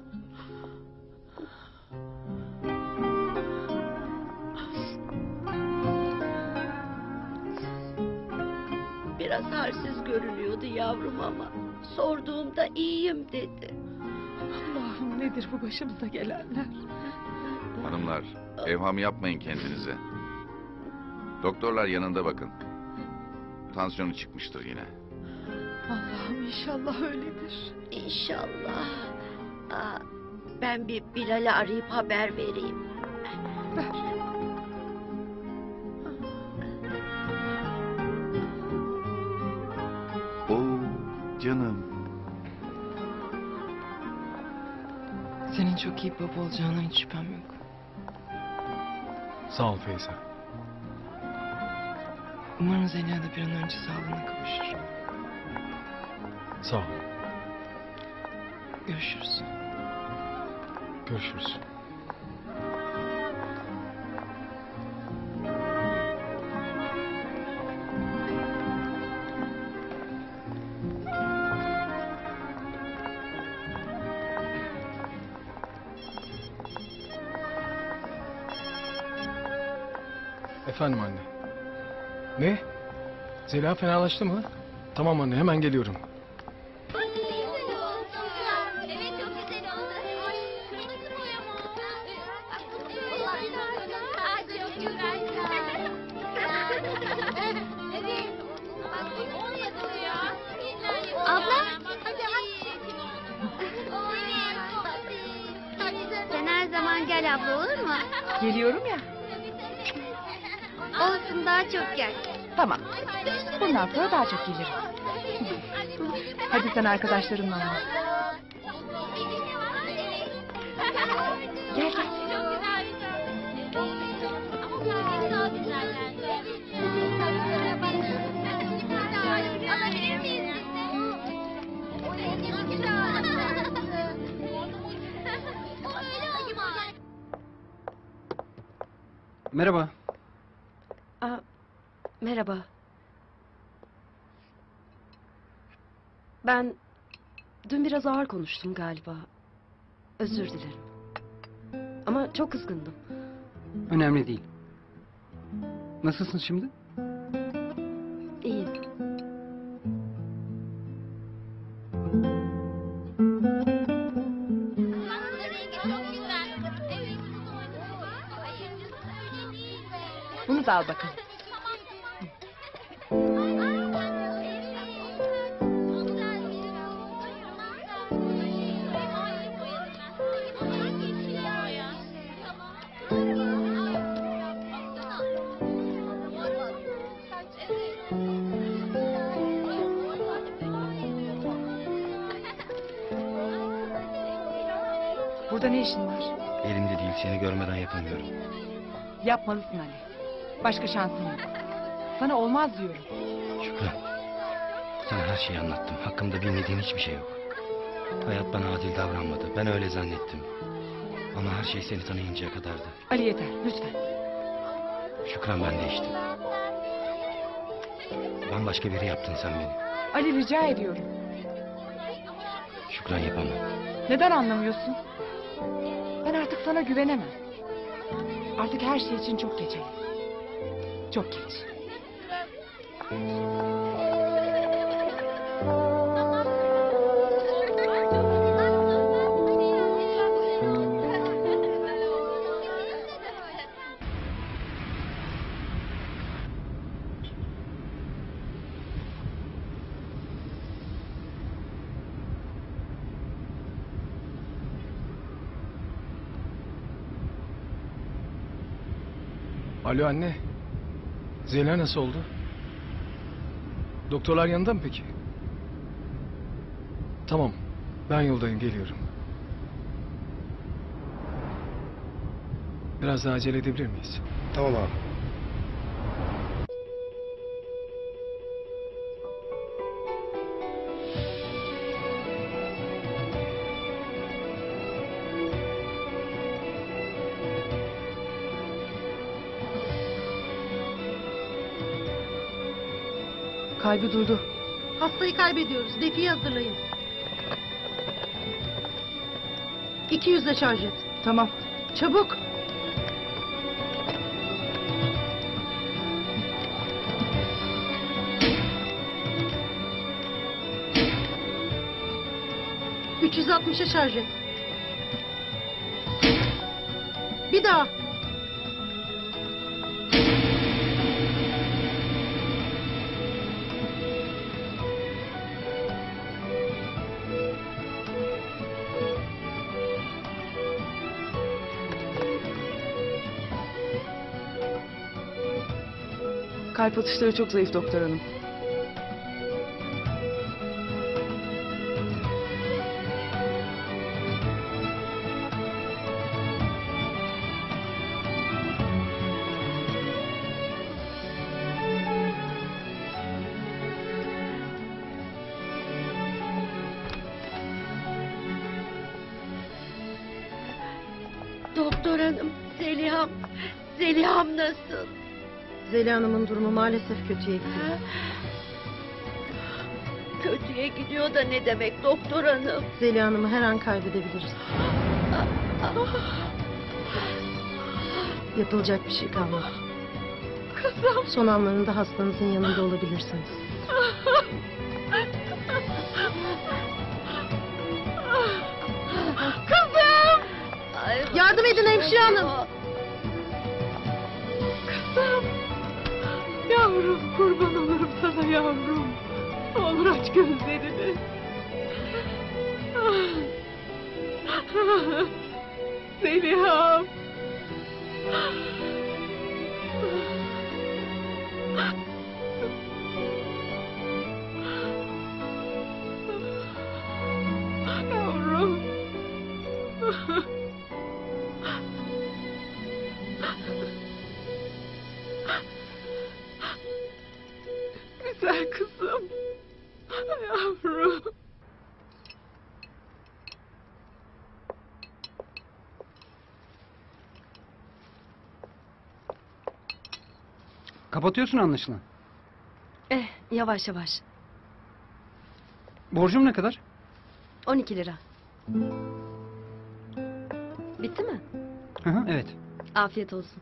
S2: Biraz halsiz görünüyordu yavrum ama sorduğumda iyiyim dedi.
S3: Allah'ım nedir bu başımıza gelenler?
S11: Hanımlar, evham yapmayın kendinize. Doktorlar yanında bakın. Tansiyonu çıkmıştır yine.
S3: Allah'ım inşallah öyledir.
S2: İnşallah. Aa, ben bir Bilal'i arayıp haber vereyim.
S11: Oo, canım.
S12: Senin çok iyi baba olacağından hiç şüphem yok.
S4: Sağ ol Feyza.
S12: Umarım Zeliha da bir an önce sağlığına kavuşur.
S4: Sağ ol.
S12: Görüşürüz.
S4: Görüşürüz. Efendim anne. Ne? Zeliha fenalaştı mı? Tamam anne hemen geliyorum.
S13: Evet çok güzel oldu. Ay, kırmızı boya mı oldu? Ay çok güzel. Evet. Bak onu yapıyor.
S19: Abla. Sen her zaman gel abla olur mu?
S1: Geliyorum ya.
S19: Olsun daha çok gel.
S1: Tamam. Bundan sonra daha çok gelirim. Hadi sen arkadaşlarınla oyna. Gel gel.
S13: Alabilir miyiz?
S8: Merhaba.
S7: Aa, merhaba. Ben dün biraz ağır konuştum galiba. Özür dilerim. Ama çok kızgındım.
S8: Önemli değil. Nasılsın şimdi?
S7: İyiyim.
S1: Bunu da al bakalım. Burada ne işin var?
S5: Elimde değil, seni görmeden yapamıyorum.
S1: Yapmalısın Ali. Başka şansın yok. Sana olmaz diyorum.
S5: Şükran, sana her şeyi anlattım. Hakkımda bilmediğin hiçbir şey yok. Hayat bana adil davranmadı. Ben öyle zannettim. Ama her şey seni tanıyıncaya kadardı.
S1: Ali yeter lütfen.
S5: Şükran, ben değiştim. Bambaşka biri yaptın sen beni.
S1: Ali rica ediyorum.
S5: Şükran, yapamam.
S1: Neden anlamıyorsun? Ben artık sana güvenemem. Artık her şey için çok geç Ali. Çok geç.
S4: Alo anne. Zeliha nasıl oldu? Doktorlar yanında mı peki? Tamam. Ben yoldayım, geliyorum. Biraz daha acele edebilir miyiz?
S5: Tamam abi.
S1: Kalbi durdu.
S9: Hastayı kaybediyoruz. Defiyi hazırlayın. iki yüzle şarj et.
S1: Tamam.
S9: Çabuk. üç yüz altmışa şarj et. Bir daha.
S6: Kalp atışları çok zayıf doktor hanım.
S2: Doktor hanım, Zeliha'm, Zeliha'm nasıl?
S9: Zeliha Hanım'ın durumu maalesef kötüye gidiyor.
S2: Kötüye gidiyor da ne demek doktor hanım?
S9: Zeliha Hanım'ı her an kaybedebiliriz. Yapılacak bir şey kalmadı.
S17: Kızım.
S9: Son anlarında hastanızın yanında olabilirsiniz.
S17: Kızım.
S9: Yardım edin hemşire hanım.
S17: Kızım. Yavrum, kurban olurum sana yavrum. Ne olur aç gözlerini. Zeliha'm. Yavrum. Güzel kızım. Yavrum.
S8: Kapatıyorsun anlaşılan.
S7: Eh, yavaş yavaş.
S8: Borcum ne kadar?
S7: on iki lira. Bitti mi?
S8: Hı hı, evet.
S7: Afiyet olsun.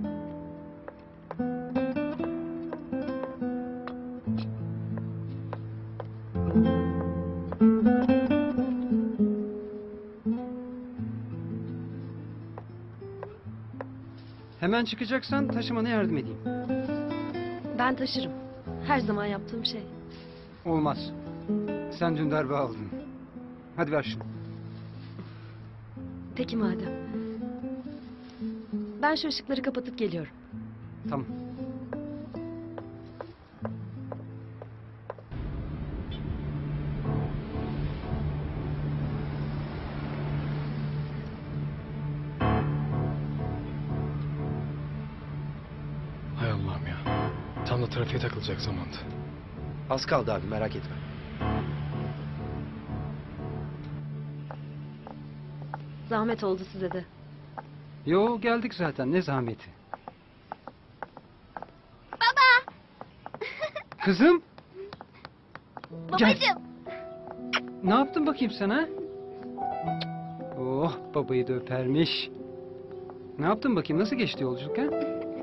S8: Hemen çıkacaksan taşımana yardım edeyim.
S7: Ben taşırım. Her zaman yaptığım şey.
S8: Olmaz. Sen dün darbe aldın. Hadi ver şunu.
S7: Peki madem. Ben şu ışıkları kapatıp geliyorum.
S8: Tamam.
S4: Hay Allah'ım ya. Tam da trafiğe takılacak zamanda.
S5: Az kaldı abi, merak etme.
S7: Zahmet oldu size de.
S8: Yo, geldik zaten, ne zahmeti.
S19: Baba.
S8: Kızım. Gel.
S19: Babacığım.
S8: Ne yaptın bakayım sen ha? Oh, babayı da öpermiş. Ne yaptın bakayım, nasıl geçti yolculuk ha?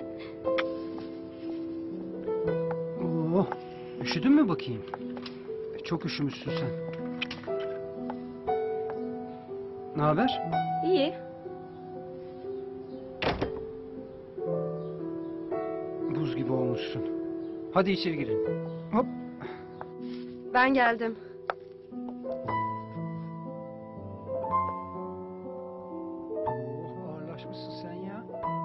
S8: Oh, üşüdün mü bakayım? Çok üşümüşsün sen. Ne haber?
S7: İyi.
S8: Buz gibi olmuşsun. Hadi içeri girin. Hop.
S7: Ben geldim.
S8: Oh, ağırlaşmışsın sen ya.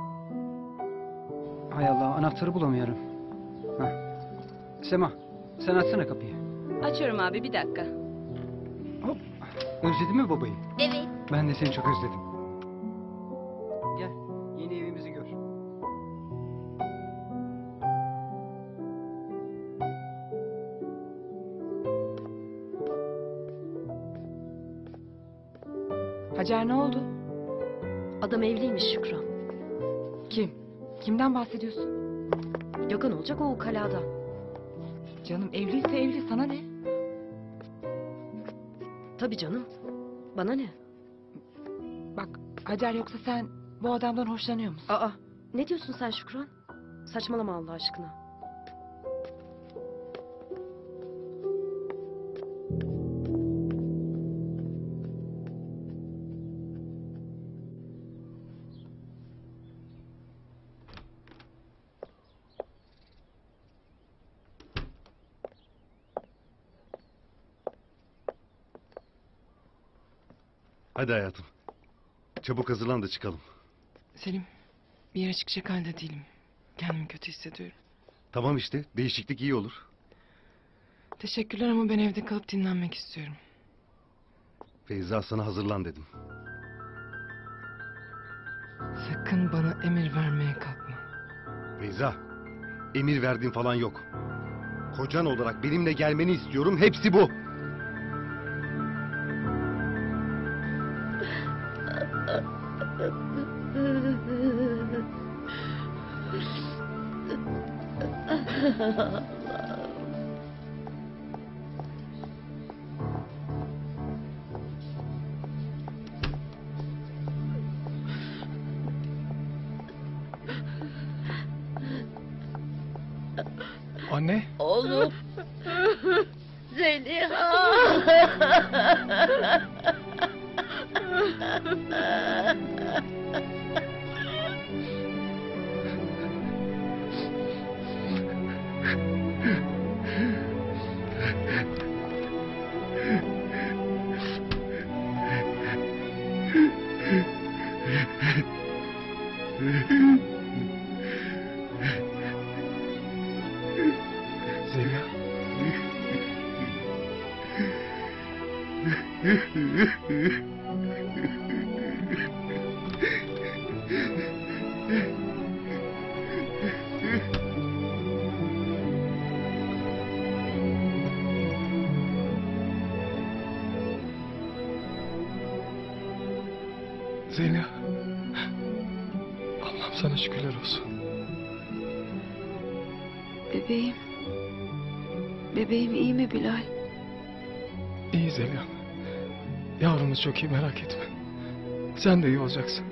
S8: Hay Allah, anahtarı bulamıyorum. Heh. Sema, sen açsana kapıyı.
S16: Açıyorum abi, bir dakika.
S8: Hop. Özledin mi babayı?
S19: Evet.
S8: Ben de seni çok özledim. Gel, yeni evimizi gör.
S1: Hacer ne oldu?
S7: Adam evliymiş Şükran.
S1: Kim? Kimden bahsediyorsun?
S7: Gökhan olacak o ukaladan.
S1: Canım evliyse evli, sana ne?
S7: Tabii canım. Bana ne?
S1: Bak Hacer, yoksa sen bu adamdan hoşlanıyor musun?
S7: Aa, ne diyorsun sen Şükran? Saçmalama Allah aşkına.
S20: Hadi hayatım. Çabuk hazırlan da çıkalım.
S12: Selim, bir yere çıkacak halde değilim. Kendimi kötü hissediyorum.
S20: Tamam işte. Değişiklik iyi olur.
S12: Teşekkürler ama ben evde kalıp dinlenmek istiyorum.
S20: Feyza sana hazırlan dedim.
S12: Sakın bana emir vermeye kalkma.
S20: Feyza, emir verdiğin falan yok. Kocan olarak benimle gelmeni istiyorum. Hepsi bu.
S4: Anne.
S2: Oğlum. Zeliha.
S4: Zeliha. Zeliha. Allah'ım sana şükürler olsun.
S18: Bebeğim. Bebeğim iyi mi Bilal?
S4: İyi Zeliha. Yavrumuz çok iyi, merak etme. Sen de iyi olacaksın.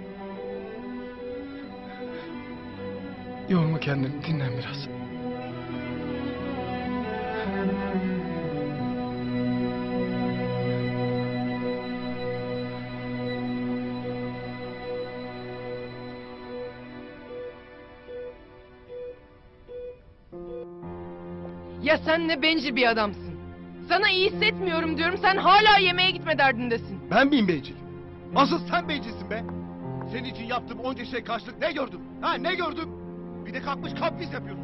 S4: Yorma kendini, dinlen biraz.
S12: Ya sen ne bencil bir adamsın. Sana iyi hissetmiyorum diyorum, sen hala yemeğe gitme derdindesin.
S20: Ben miyim bencil? Asıl sen bencilsin be. Senin için yaptığım onca şey karşılık ne gördüm? Ha ne gördüm? Bir de kalkmış kapris yapıyorsun.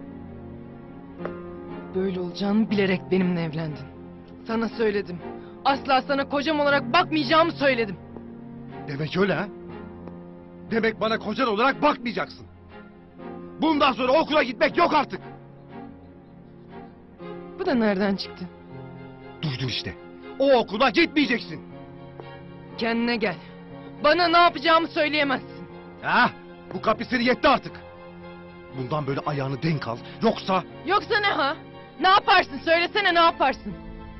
S12: Böyle olacağını bilerek benimle evlendin. Sana söyledim. Asla sana kocam olarak bakmayacağımı söyledim.
S20: Demek öyle ha? Demek bana kocan olarak bakmayacaksın. Bundan sonra okula gitmek yok artık.
S12: Bu da nereden çıktı?
S20: Duydun işte. O okula gitmeyeceksin.
S12: Kendine gel. Bana ne yapacağımı söyleyemezsin.
S20: Ha? Bu kaprisleri yetti artık. Bundan böyle ayağını denk al. Yoksa...
S12: Yoksa ne ha? Ne yaparsın? Söylesene, ne yaparsın?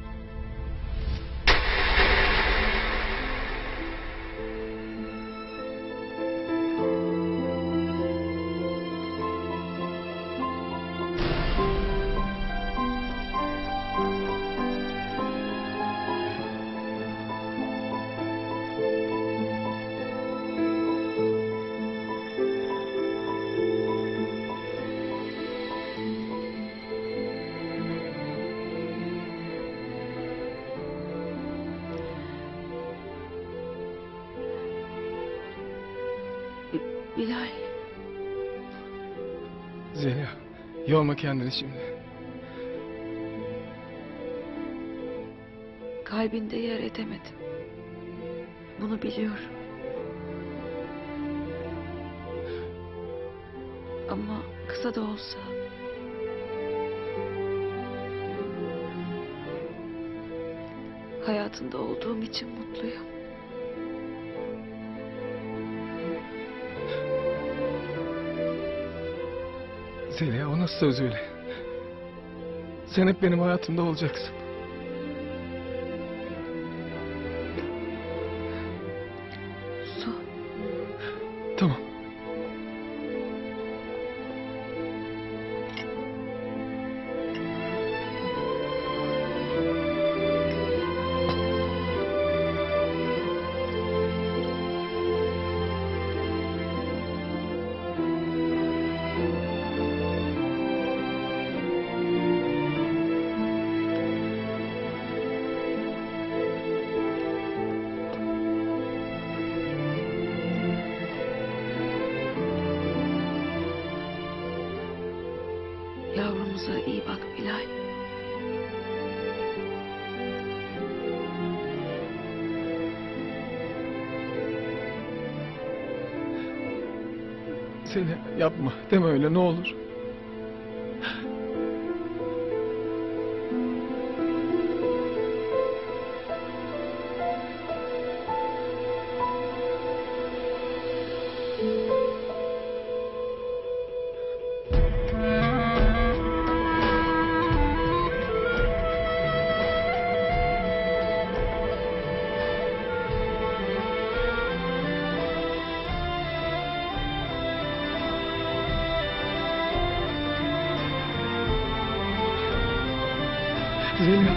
S18: Bilal.
S4: Zeliha, yorma kendini şimdi.
S18: Kalbinde yer edemedim. Bunu biliyorum. Ama kısa da olsa... hayatında olduğum için mutluyum.
S4: Zeliha, o nasıl söz öyle? Sen hep benim hayatımda olacaksın.
S18: Su.
S4: Tamam.
S18: Yavrumuza iyi bak Bilal.
S4: Seni yapma. Deme öyle ne olur. Zeliha.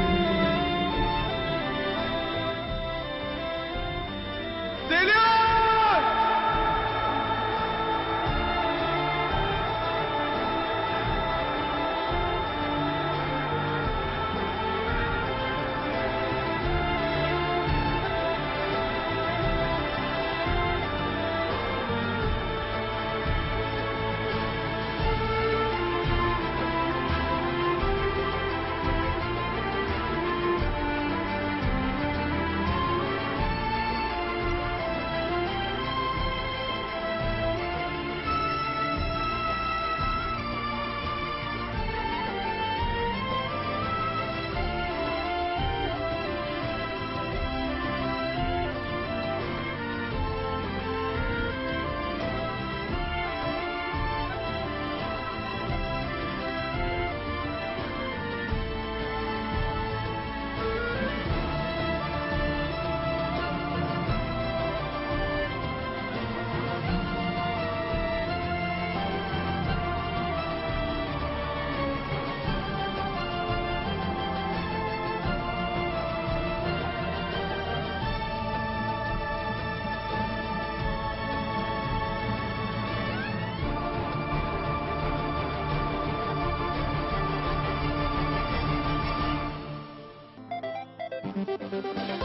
S1: Thank you.